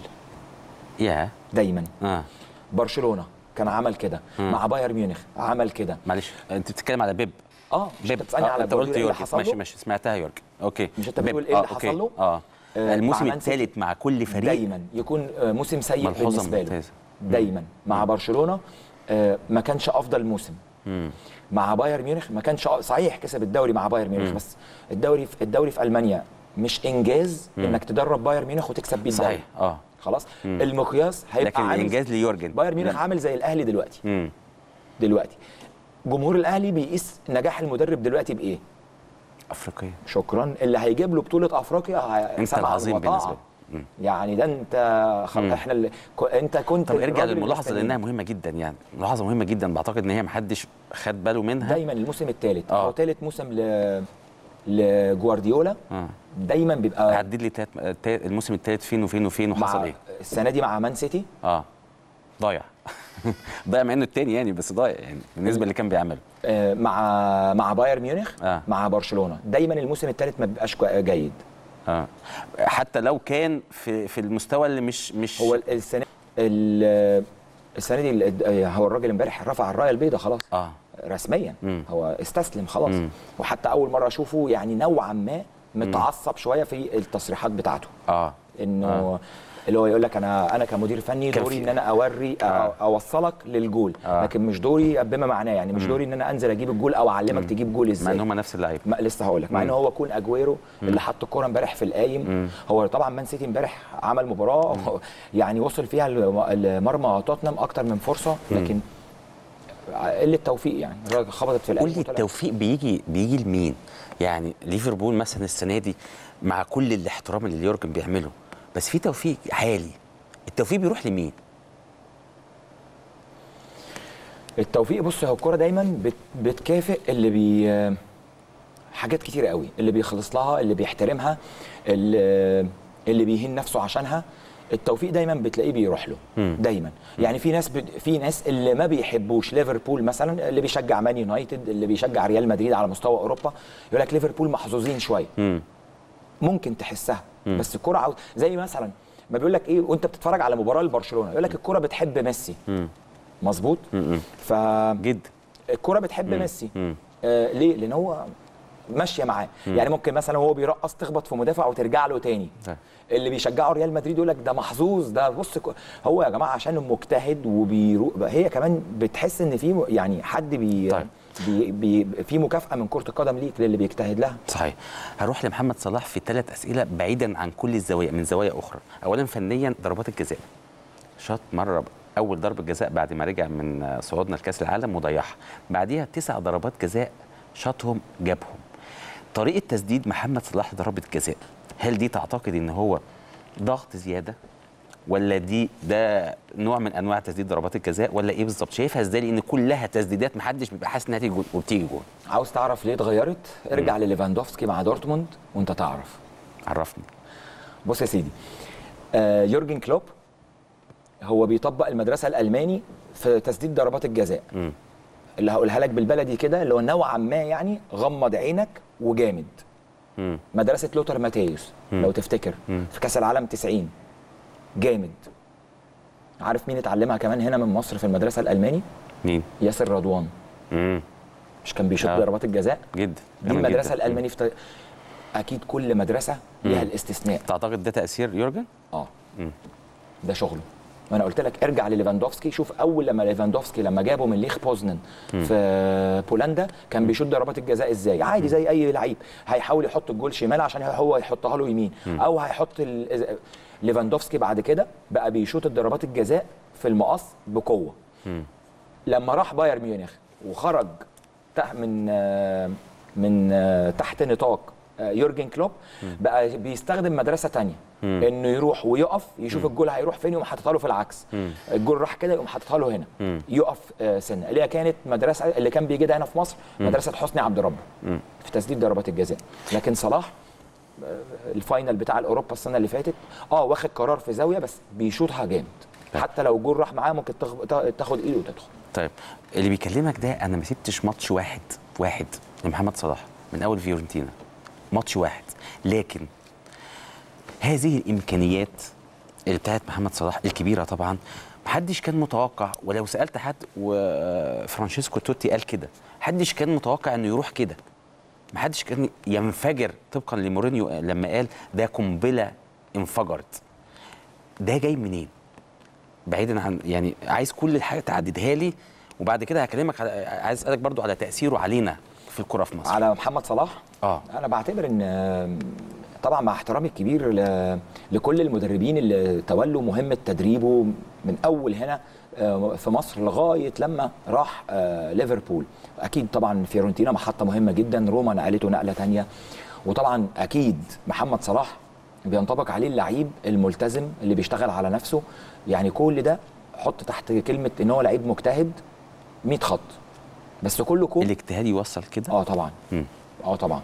ياه دايما اه برشلونه كان عمل كده، مع بايرن ميونخ عمل كده. معلش انت بتتكلم على بيب. اه مش بيب. بتسالني آه. على انت قلت يورجن. ماشي ماشي سمعتها يورجن. اوكي مش انت بتقول ايه اللي آه. حصل له؟ اه الموسم الثالث مع كل فريق دايما يكون موسم سيء بالنسبه له. دايما مع مم. برشلونه آه ما كانش افضل موسم. مم. مع بايرن ميونخ ما كانش صحيح كسب الدوري مع بايرن ميونخ، بس الدوري في الدوري في المانيا مش انجاز مم. انك تدرب بايرن ميونخ وتكسب بيه الدوري. صحيح اه خلاص. مم. المقياس هيبقى لكن عامل انجاز ليورجن. بايرن ميونخ عامل زي الاهلي دلوقتي. مم. دلوقتي جمهور الاهلي بيقيس نجاح المدرب دلوقتي بايه؟ افريقيا. شكرا. اللي هيجيب له بطوله افريقيا انت العظيم بالنسبه لي. يعني ده انت خل... احنا اللي... انت كنت. طب ارجع للملاحظه لانها مهمه جدا، يعني ملاحظه مهمه جدا بعتقد ان هي محدش خد باله منها. دايما الموسم الثالث او ثالث موسم ل لجوارديولا آه. دايما بيبقى. عدد لي تلت... الموسم الثالث فين وفين وفين وحصل ايه؟ السنه دي مع مان سيتي اه ضايع ضايع مع انه الثاني يعني، بس ضايع يعني بالنسبه اللي كان بيعمله. آه مع مع بايرن ميونخ آه. مع برشلونه دايما الموسم الثالث ما بيبقاش جيد. اه حتى لو كان في في المستوى اللي مش مش هو السنه السنه دي هو الراجل امبارح رفع الرايه البيضاء خلاص اه رسميا. مم. هو استسلم خلاص. مم. وحتى اول مره اشوفه يعني نوعا ما متعصب شويه في التصريحات بتاعته. اه انه آه. اللي هو يقول لك انا انا كمدير فني دوري ان انا اوري آه. اوصلك للجول. آه. لكن مش دوري بما معناه يعني مش دوري ان انا انزل اجيب الجول او اعلمك مم. تجيب جول ازاي. مع ان هم نفس اللعيبه. لسه هقول لك مع ان هو كون اجويرو مم. اللي حط الكوره امبارح في القايم. مم. هو طبعا مان سيتي امبارح عمل مباراه مم. يعني وصل فيها لمرمى توتنهام اكتر من فرصه، لكن قله توفيق يعني الراجل خبطت في القايم. قول لي التوفيق بيجي بيجي لمين؟ يعني ليفربول مثلا السنه دي مع كل الاحترام اللي يورجن بيعمله، بس في توفيق حالي، التوفيق بيروح لمين؟ التوفيق بص هو الكوره دايما بت بتكافئ اللي بي حاجات كتيره قوي، اللي بيخلص لها، اللي بيحترمها، اللي, اللي بيهين نفسه عشانها. التوفيق دايما بتلاقيه بيروح له. مم. دايما يعني في ناس ب... في ناس اللي ما بيحبوش ليفربول مثلا، اللي بيشجع مان يونايتد، اللي بيشجع ريال مدريد على مستوى اوروبا، يقول لك ليفربول محظوظين شويه. مم. ممكن تحسها. مم. بس الكوره عاوز زي مثلا ما بيقول لك ايه وانت بتتفرج على مباراه لبرشلونه يقول لك الكره بتحب ميسي. مظبوط. ف جدا الكره بتحب مم. ميسي. مم. آه ليه؟ لان هو ماشيه معاه. يعني ممكن مثلا هو بيرقص تخبط في مدافع وترجع له تاني. طيب. اللي بيشجعوا ريال مدريد يقول لك ده محظوظ، ده بص هو يا جماعه عشان مجتهد وبيروح، هي كمان بتحس ان في يعني حد بي طيب. بي بي في مكافاه من كره القدم ليك للي بيجتهد لها. صحيح. هروح لمحمد صلاح في ثلاث اسئله بعيدا عن كل الزوايا من زوايا اخرى. اولا فنيا ضربات الجزاء، شاط مره اول ضربه جزاء بعد ما رجع من صعودنا لكاس العالم وضيعها، بعديها تسع ضربات جزاء شاطهم جابهم. طريقه تسديد محمد صلاح ضربه جزاء، هل دي تعتقد ان هو ضغط زياده ولا دي ده نوع من انواع تسديد ضربات الجزاء ولا ايه بالظبط؟ شايفها ازاي؟ لان كلها تسديدات محدش بيبقى حاسس انها تيجي جول وبتيجي جول. عاوز تعرف ليه اتغيرت؟ ارجع لليفاندوفسكي مع دورتموند وانت تعرف. عرفني. بص يا سيدي، آه يورجن كلوب هو بيطبق المدرسه الالماني في تسديد ضربات الجزاء. م. اللي هقولها لك بالبلدي كده اللي هو نوعا ما يعني غمض عينك وجامد. م. مدرسه لوتر ماتيوس لو تفتكر م. في كاس العالم تسعين، جامد. عارف مين اتعلمها كمان هنا من مصر في المدرسه الالماني؟ مين؟ ياسر رضوان. امم مش كان بيشوط آه. ضربات الجزاء؟ جدا. دي المدرسه الالماني في ط... اكيد كل مدرسه ليها الاستثناء. تعتقد ده تاثير يورجن؟ اه مم. ده شغله. وانا قلت لك ارجع لليفاندوفسكي، شوف اول لما ليفاندوفسكي لما جابه من ليخ بوزنن في بولندا كان بيشوط ضربات الجزاء ازاي؟ عادي زي اي لعيب، هيحاول يحط الجول شمال عشان هو يحطها له يمين، او هيحط ال... ليفاندوفسكي بعد كده بقى بيشوط الضربات الجزاء في المقص بقوه. مم. لما راح بايرن ميونخ وخرج تحت من من تحت نطاق يورجن كلوب بقى بيستخدم مدرسه ثانيه، انه يروح ويقف يشوف الجول هيروح فين يقوم حاططها له في العكس. مم. الجول راح كده يقوم حاططها له هنا. مم. يقف سنه اللي هي كانت مدرسه اللي كان بيجي هنا في مصر. مم. مدرسه حسني عبد ربه في تسديد ضربات الجزاء. لكن صلاح الفاينل بتاع الاوروبا السنه اللي فاتت اه واخد قرار في زاويه بس بيشوطها جامد. حتى لو الجول راح معاه ممكن تاخد ايده وتدخل. طيب اللي بيكلمك ده انا ما سبتش ماتش واحد واحد لمحمد صلاح من اول فيورنتينا، ماتش واحد، لكن هذه الامكانيات اللي بتاعت محمد صلاح الكبيره طبعا محدش كان متوقع، ولو سالت حد وفرانشيسكو توتي قال كده، محدش كان متوقع انه يروح كده، محدش كان ينفجر طبقا لمورينيو لما قال ده قنبله انفجرت. ده جاي منين؟ بعيدا عن يعني عايز كل الحاجه تعددها لي وبعد كده هكلمك على، عايز اسالك برضو على تاثيره علينا في الكره في مصر. على محمد صلاح؟ اه انا بعتبر ان طبعا مع احترامي الكبير لكل المدربين اللي تولوا مهمه تدريبه من اول هنا في مصر لغايه لما راح ليفربول، اكيد طبعا فيورنتينا محطه مهمه جدا، روما نقلته نقله ثانيه، وطبعا اكيد محمد صلاح بينطبق عليه اللعيب الملتزم اللي بيشتغل على نفسه. يعني كل ده حط تحت كلمه ان هو لعيب مجتهد مية خط، بس كله كوم. الاجتهاد يوصل كده؟ اه طبعا. مم. اه طبعا.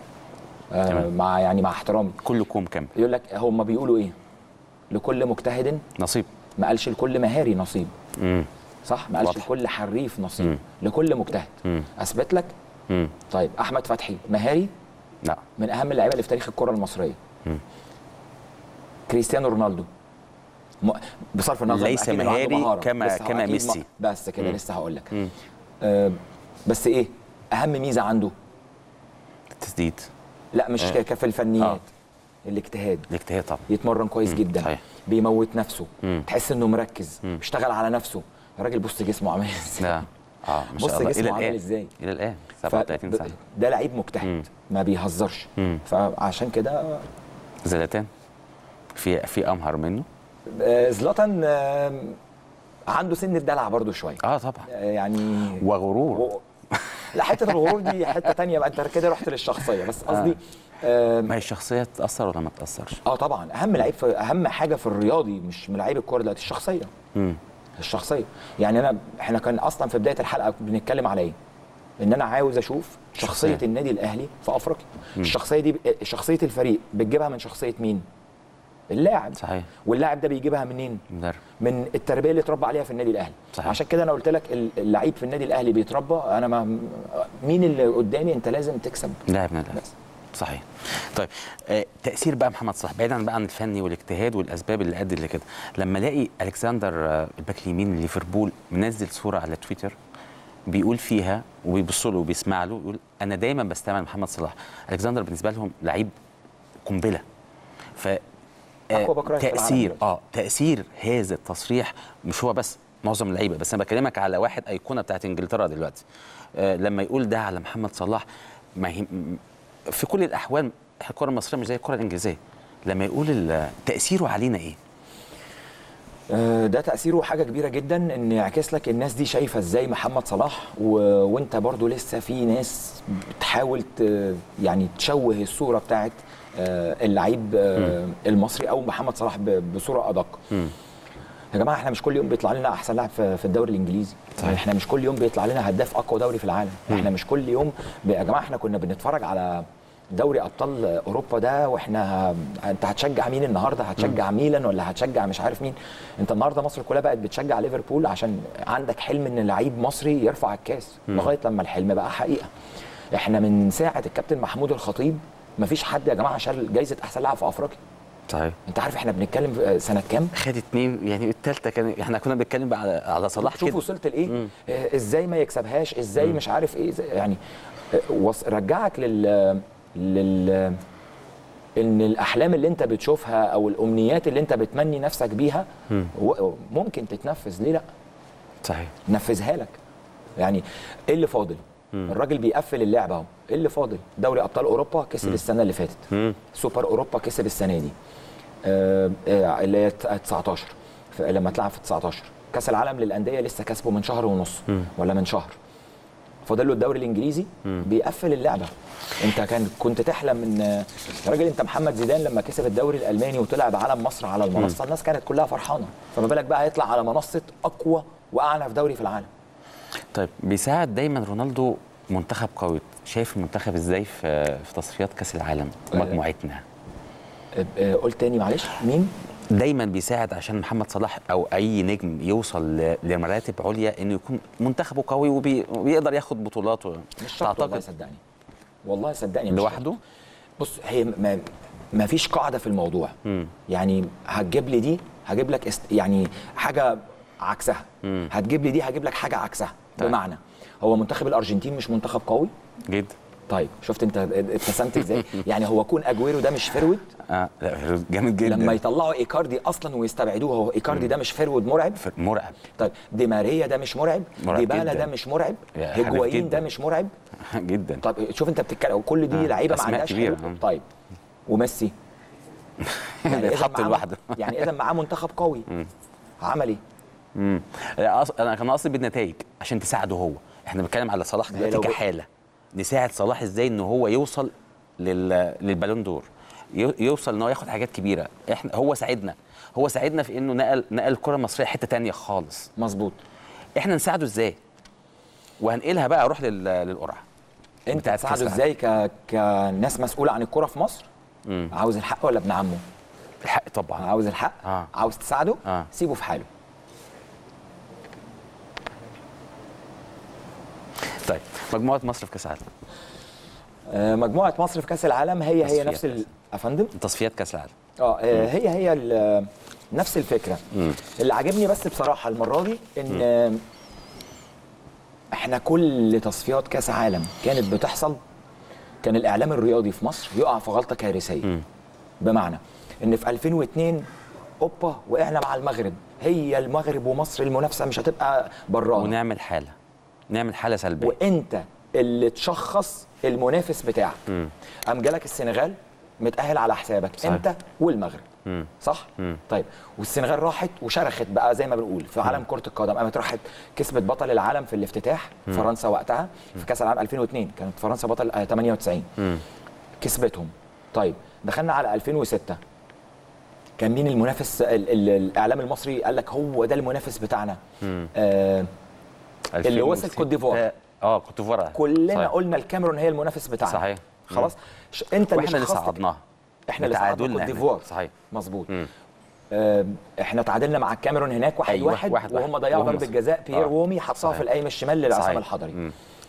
آه مع يعني مع احترامي كله كوم كام؟ يقول لك هم بيقولوا ايه؟ لكل مجتهد نصيب. ما قالش لكل مهاري نصيب. مم. صح؟ ما قالش لكل حريف نصيب. مم. لكل مجتهد. مم. اثبت لك. مم. طيب احمد فتحي مهاري؟ لا. من اهم اللعيبه اللي في تاريخ الكره المصريه. مم. كريستيانو رونالدو م... بصرف النظر ليس مهاري كما كما ميسي. بس كده لسه هقول لك. آه بس ايه اهم ميزه عنده؟ التسديد. لا مش آه. في الفنيات. آه. الاجتهاد. الاجتهاد طبعا. يتمرن كويس مم. جدا. صحيح. بيموت نفسه. مم. تحس انه مركز. مم. بيشتغل على نفسه. الراجل بص جسمه عامل ازاي. اه اه ما شاء الله. بص جسمه عامل ازاي الى الان سبعة وثلاثين سنه. ده لعيب مجتهد. مم. ما بيهزرش. مم. فعشان كده زلاتان في في امهر منه. زلاتان آه عنده سن الدلع برضو شويه. اه طبعا. يعني وغرور. و... لا حته الغرور دي حته ثانيه بقى، انت كده رحت للشخصيه، بس قصدي آه. ما هي الشخصيه تاثر ولا ما تاثرش؟ اه طبعا. اهم لعيب في اهم حاجه في الرياضي مش من لعيب الكوره دلوقتي الشخصيه. امم الشخصيه. يعني انا احنا كان اصلا في بدايه الحلقه بنتكلم على ايه؟ ان انا عاوز اشوف شخصيه شخصية. النادي الاهلي في افريقيا. مم. الشخصيه دي شخصيه الفريق بتجيبها من شخصيه مين؟ اللاعب. صحيح. واللاعب ده بيجيبها منين؟ مدرب. من التربيه اللي اتربى عليها في النادي الاهلي. صحيح. عشان كده انا قلت لك اللعيب في النادي الاهلي بيتربى، انا ما مين اللي قدامي انت لازم تكسب لاعب نادي. بس صحيح. طيب آه تاثير بقى محمد صلاح بعيدا بقى عن الفني والاجتهاد والاسباب اللي ادت لكده، لما الاقي الكسندر آه الباك اليمين من ليفربول منزل صوره على تويتر بيقول فيها وبيبص له وبيسمع له يقول انا دايما بستمع محمد صلاح، الكسندر بالنسبه لهم لعيب قنبله. ف آه تاثير اه تاثير هذا التصريح مش هو بس معظم اللعيبه، بس انا بكلمك على واحد ايقونه بتاعت انجلترا دلوقتي آه لما يقول ده على محمد صلاح، ما هي في كل الاحوال الكره المصريه مش زي الكره الانجليزيه، لما يقول تاثيره علينا ايه؟ ده تاثيره حاجه كبيره جدا، ان يعكس لك الناس دي شايفه ازاي محمد صلاح، و... وانت برضو لسه في ناس بتحاول ت... يعني تشوه الصوره بتاعت اللعيب المصري او محمد صلاح ب... بصوره ادق. م. يا جماعه احنا مش كل يوم بيطلع لنا احسن لاعب في الدوري الانجليزي، صحيح. احنا مش كل يوم بيطلع لنا هداف اقوى دوري في العالم، م. احنا مش كل يوم ب... يا جماعه احنا كنا بنتفرج على دوري ابطال اوروبا ده واحنا انت هتشجع مين النهارده؟ هتشجع ميلان ولا هتشجع مش عارف مين؟ انت النهارده مصر كلها بقت بتشجع ليفربول عشان عندك حلم ان لعيب مصري يرفع الكاس، لغايه لما الحلم بقى حقيقه. احنا من ساعه الكابتن محمود الخطيب مفيش حد يا جماعه شال جايزه احسن لاعب في افريقيا. صحيح. انت عارف احنا بنتكلم سنه كام؟ خد اتنين، يعني الثالثه كان احنا كنا بنتكلم على على صلاح كده. شوف وصلت لايه؟ ازاي ما يكسبهاش، ازاي مم. مش عارف ايه، يعني رجعك لل لل ان الاحلام اللي انت بتشوفها او الامنيات اللي انت بتمني نفسك بيها م. ممكن تتنفذ، ليه لا؟ صحيح. نفذها لك. يعني ايه اللي فاضل؟ م. الراجل بيقفل اللعبه اهو، ايه اللي فاضل؟ دوري ابطال اوروبا كسب م. السنه اللي فاتت، م. سوبر اوروبا كسب السنه دي آه اللي هي تسعتاشر لما اتلعب في تسعتاشر، كاس العالم للانديه لسه كسبه من شهر ونص م. ولا من شهر، فاضل له الدوري الانجليزي م. بيقفل اللعبه. انت كان كنت تحلم من يا راجل، انت محمد زيدان لما كسب الدوري الالماني وطلع بعلم مصر على المنصه م. الناس كانت كلها فرحانه، فما بالك بقى هيطلع على منصه اقوى واعنف دوري في العالم. طيب بيساعد دايما رونالدو منتخب قوي، شايف المنتخب ازاي في في تصفيات كاس العالم مجموعتنا؟ أه قلت تاني معلش، مين؟ دايما بيساعد عشان محمد صلاح او اي نجم يوصل لمراتب عليا انه يكون منتخبه قوي وبيقدر ياخد بطولات. مش شرط والله، صدقني والله صدقني لوحده. بص هي ما, ما فيش قاعده في الموضوع. م. يعني هتجيب لي دي هجيب لك است... يعني حاجه عكسها، م. هتجيب لي دي هجيب لك حاجه عكسها. طيب. بمعنى هو منتخب الارجنتين مش منتخب قوي جدا. طيب شفت انت ابتسمت ازاي؟ يعني هو كون اجويرو ده مش فرود؟ اه لا جامد جدا. لما يطلعوا ايكاردي اصلا ويستبعدوه، هو ايكاردي ده مش فرود مرعب؟ مرعب. طيب دي ماريا ده مش مرعب؟ ديبالا ده مش مرعب؟ هيجوايين ده مش مرعب؟ جدا. طب شوف انت بتتكلم كل دي لعيبه ما عندهاش حلول. طيب وميسي يعني اتحط لوحده. يعني اذا معاه منتخب قوي عمل ايه؟ امم انا كان قصدي بالنتائج عشان تساعده هو. احنا بنتكلم على صلاح دلوقتي كحاله، نساعد صلاح ازاي ان هو يوصل لل... للبالون دور، يوصل ان هو ياخد حاجات كبيره. احنا هو ساعدنا هو ساعدنا في انه نقل نقل الكره المصريه حته ثانيه خالص. مظبوط. احنا نساعده ازاي؟ وهنقلها بقى اروح لل... للقرعه. انت تساعده ازاي ك... كناس مسؤوله عن الكره في مصر؟ مم. عاوز الحق ولا ابن عمه؟ الحق طبعا. عاوز الحق؟ آه. عاوز تساعده؟ آه. سيبه في حاله. طيب مجموعه مصر في كاس العالم. آه مجموعه مصر في كاس العالم هي هي نفس ال... افندم تصفيات كاس العالم. اه هي هي ال... نفس الفكره. مم. اللي عجبني بس بصراحه المره دي ان مم. احنا كل تصفيات كاس عالم كانت بتحصل كان الاعلام الرياضي في مصر يقع في غلطه كارثيه. مم. بمعنى ان في ألفين واثنين اوبا وقعنا مع المغرب، هي المغرب ومصر المنافسه مش هتبقى براها، ونعمل حاله نعمل حاله سلبيه، وانت اللي تشخص المنافس بتاعك. قام جالك السنغال متاهل على حسابك. صحيح. انت والمغرب. مم. صح؟ مم. طيب والسنغال راحت وشرخت بقى زي ما بنقول في عالم كره القدم، قامت راحت كسبت بطل العالم في الافتتاح. مم. فرنسا وقتها في كاس العالم ألفين واثنين كانت فرنسا بطل ثمانية وتسعين. مم. كسبتهم. طيب دخلنا على ألفين وستة، كان مين المنافس؟ ال ال الاعلام المصري قال لك هو ده المنافس بتاعنا. آه اللي وصل كوت ديفوار. اه كوت ديفوار كلنا صحيح. قلنا الكاميرون هي المنافس بتاعنا. صحيح. خلاص. انت اللي اللي صعدناها، احنا اللي صعدنا كوت ديفوار. صحيح. مظبوط. آه احنا تعادلنا مع الكاميرون هناك واحد. أيوة. واحد, واحد وهم ضيعوا ضربه جزاء بيير آه. وومي حطها في القايم الشمال للعصام الحضري. مم.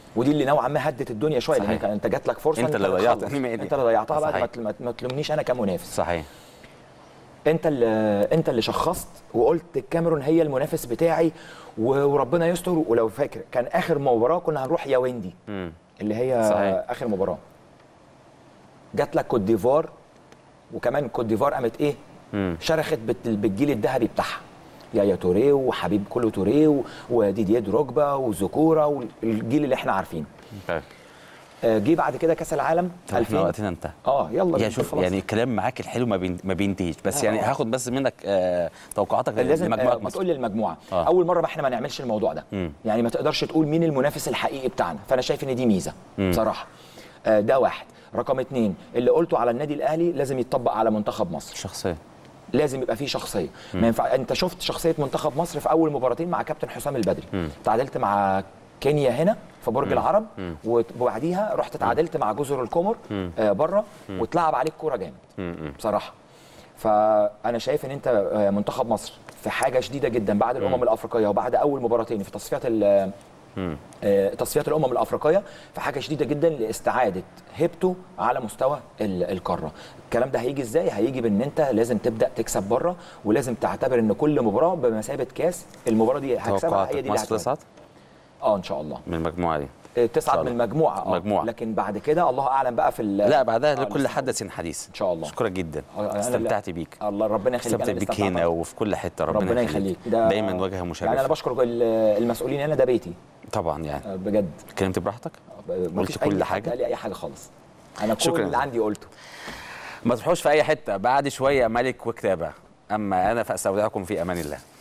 ودي اللي نوعا ما هدت الدنيا شويه، لان انت جات لك فرصه انت اللي ضيعت انت اللي ضيعتها بقى، ما, ما تلومنيش انا كمنافس. صحيح. انت اللي انت اللي شخصت وقلت الكاميرون هي المنافس بتاعي وربنا يستر. ولو فاكر كان اخر مباراه كنا هنروح ياوندي اللي هي صحيح. اخر مباراه جات لك كوت ديفوار، وكمان كوت ديفوار قامت ايه مم. شرخت بالجيل الذهبي بتاعها، يايا توريه وحبيب كولو توريه وديديه دروجبا وزكورا والجيل اللي احنا عارفينه. okay. جه بعد كده كاس العالم ألفين. وقتنا انتهى. اه يلا يا شوف يعني الكلام معاك الحلو ما بين ما بينتهيش، بس آه. يعني هاخد بس منك آه توقعاتك لمجموعه مصر. بتقول لي المجموعه آه. اول مره ما احنا ما نعملش الموضوع ده. م. يعني ما تقدرش تقول مين المنافس الحقيقي بتاعنا، فانا شايف ان دي ميزه م. بصراحه. آه ده واحد. رقم اتنين اللي قلته على النادي الاهلي لازم يتطبق على منتخب مصر. شخصيه لازم يبقى فيه شخصيه. ما ينفع انت شفت شخصيه منتخب مصر في اول مباراتين مع كابتن حسام البدري. م. تعادلت مع كينيا هنا في برج مم. العرب، مم. وبعديها رحت اتعادلت مع جزر القمر آه بره، واتلعب عليك كوره جامد بصراحه. فانا شايف ان انت منتخب مصر في حاجه شديده جدا بعد الامم مم. الافريقيه وبعد اول مباراتين في تصفيات آه تصفيات الامم الافريقيه، في حاجه شديده جدا لاستعاده هيبته على مستوى القاره. الكلام ده هيجي ازاي؟ هيجي بان انت لازم تبدا تكسب بره، ولازم تعتبر ان كل مباراه بمثابه كاس. المباراه دي هكسبها، هي دي اللي هتصعد. اه ان شاء الله من المجموعه دي تصعد من المجموعه. اه مجموعة. لكن بعد كده الله اعلم بقى في لا بعدها آه لكل حدث حديث ان شاء الله. اشكرك جدا، استمتعت بيك. الله ربنا يخليك. استمتعت بيك هنا وفي كل حته. ربنا, ربنا يخليك. دايما واجهه مشرفه. يعني انا بشكر المسؤولين هنا، ده بيتي طبعا يعني بجد. اتكلمت براحتك، قلت كل حاجه، قال لي اي حاجه خالص. انا كل شكرا. اللي عندي قلته. ما تروحوش في اي حته، بعد شويه ملك وكتابه، اما انا فاستودعكم في امان الله.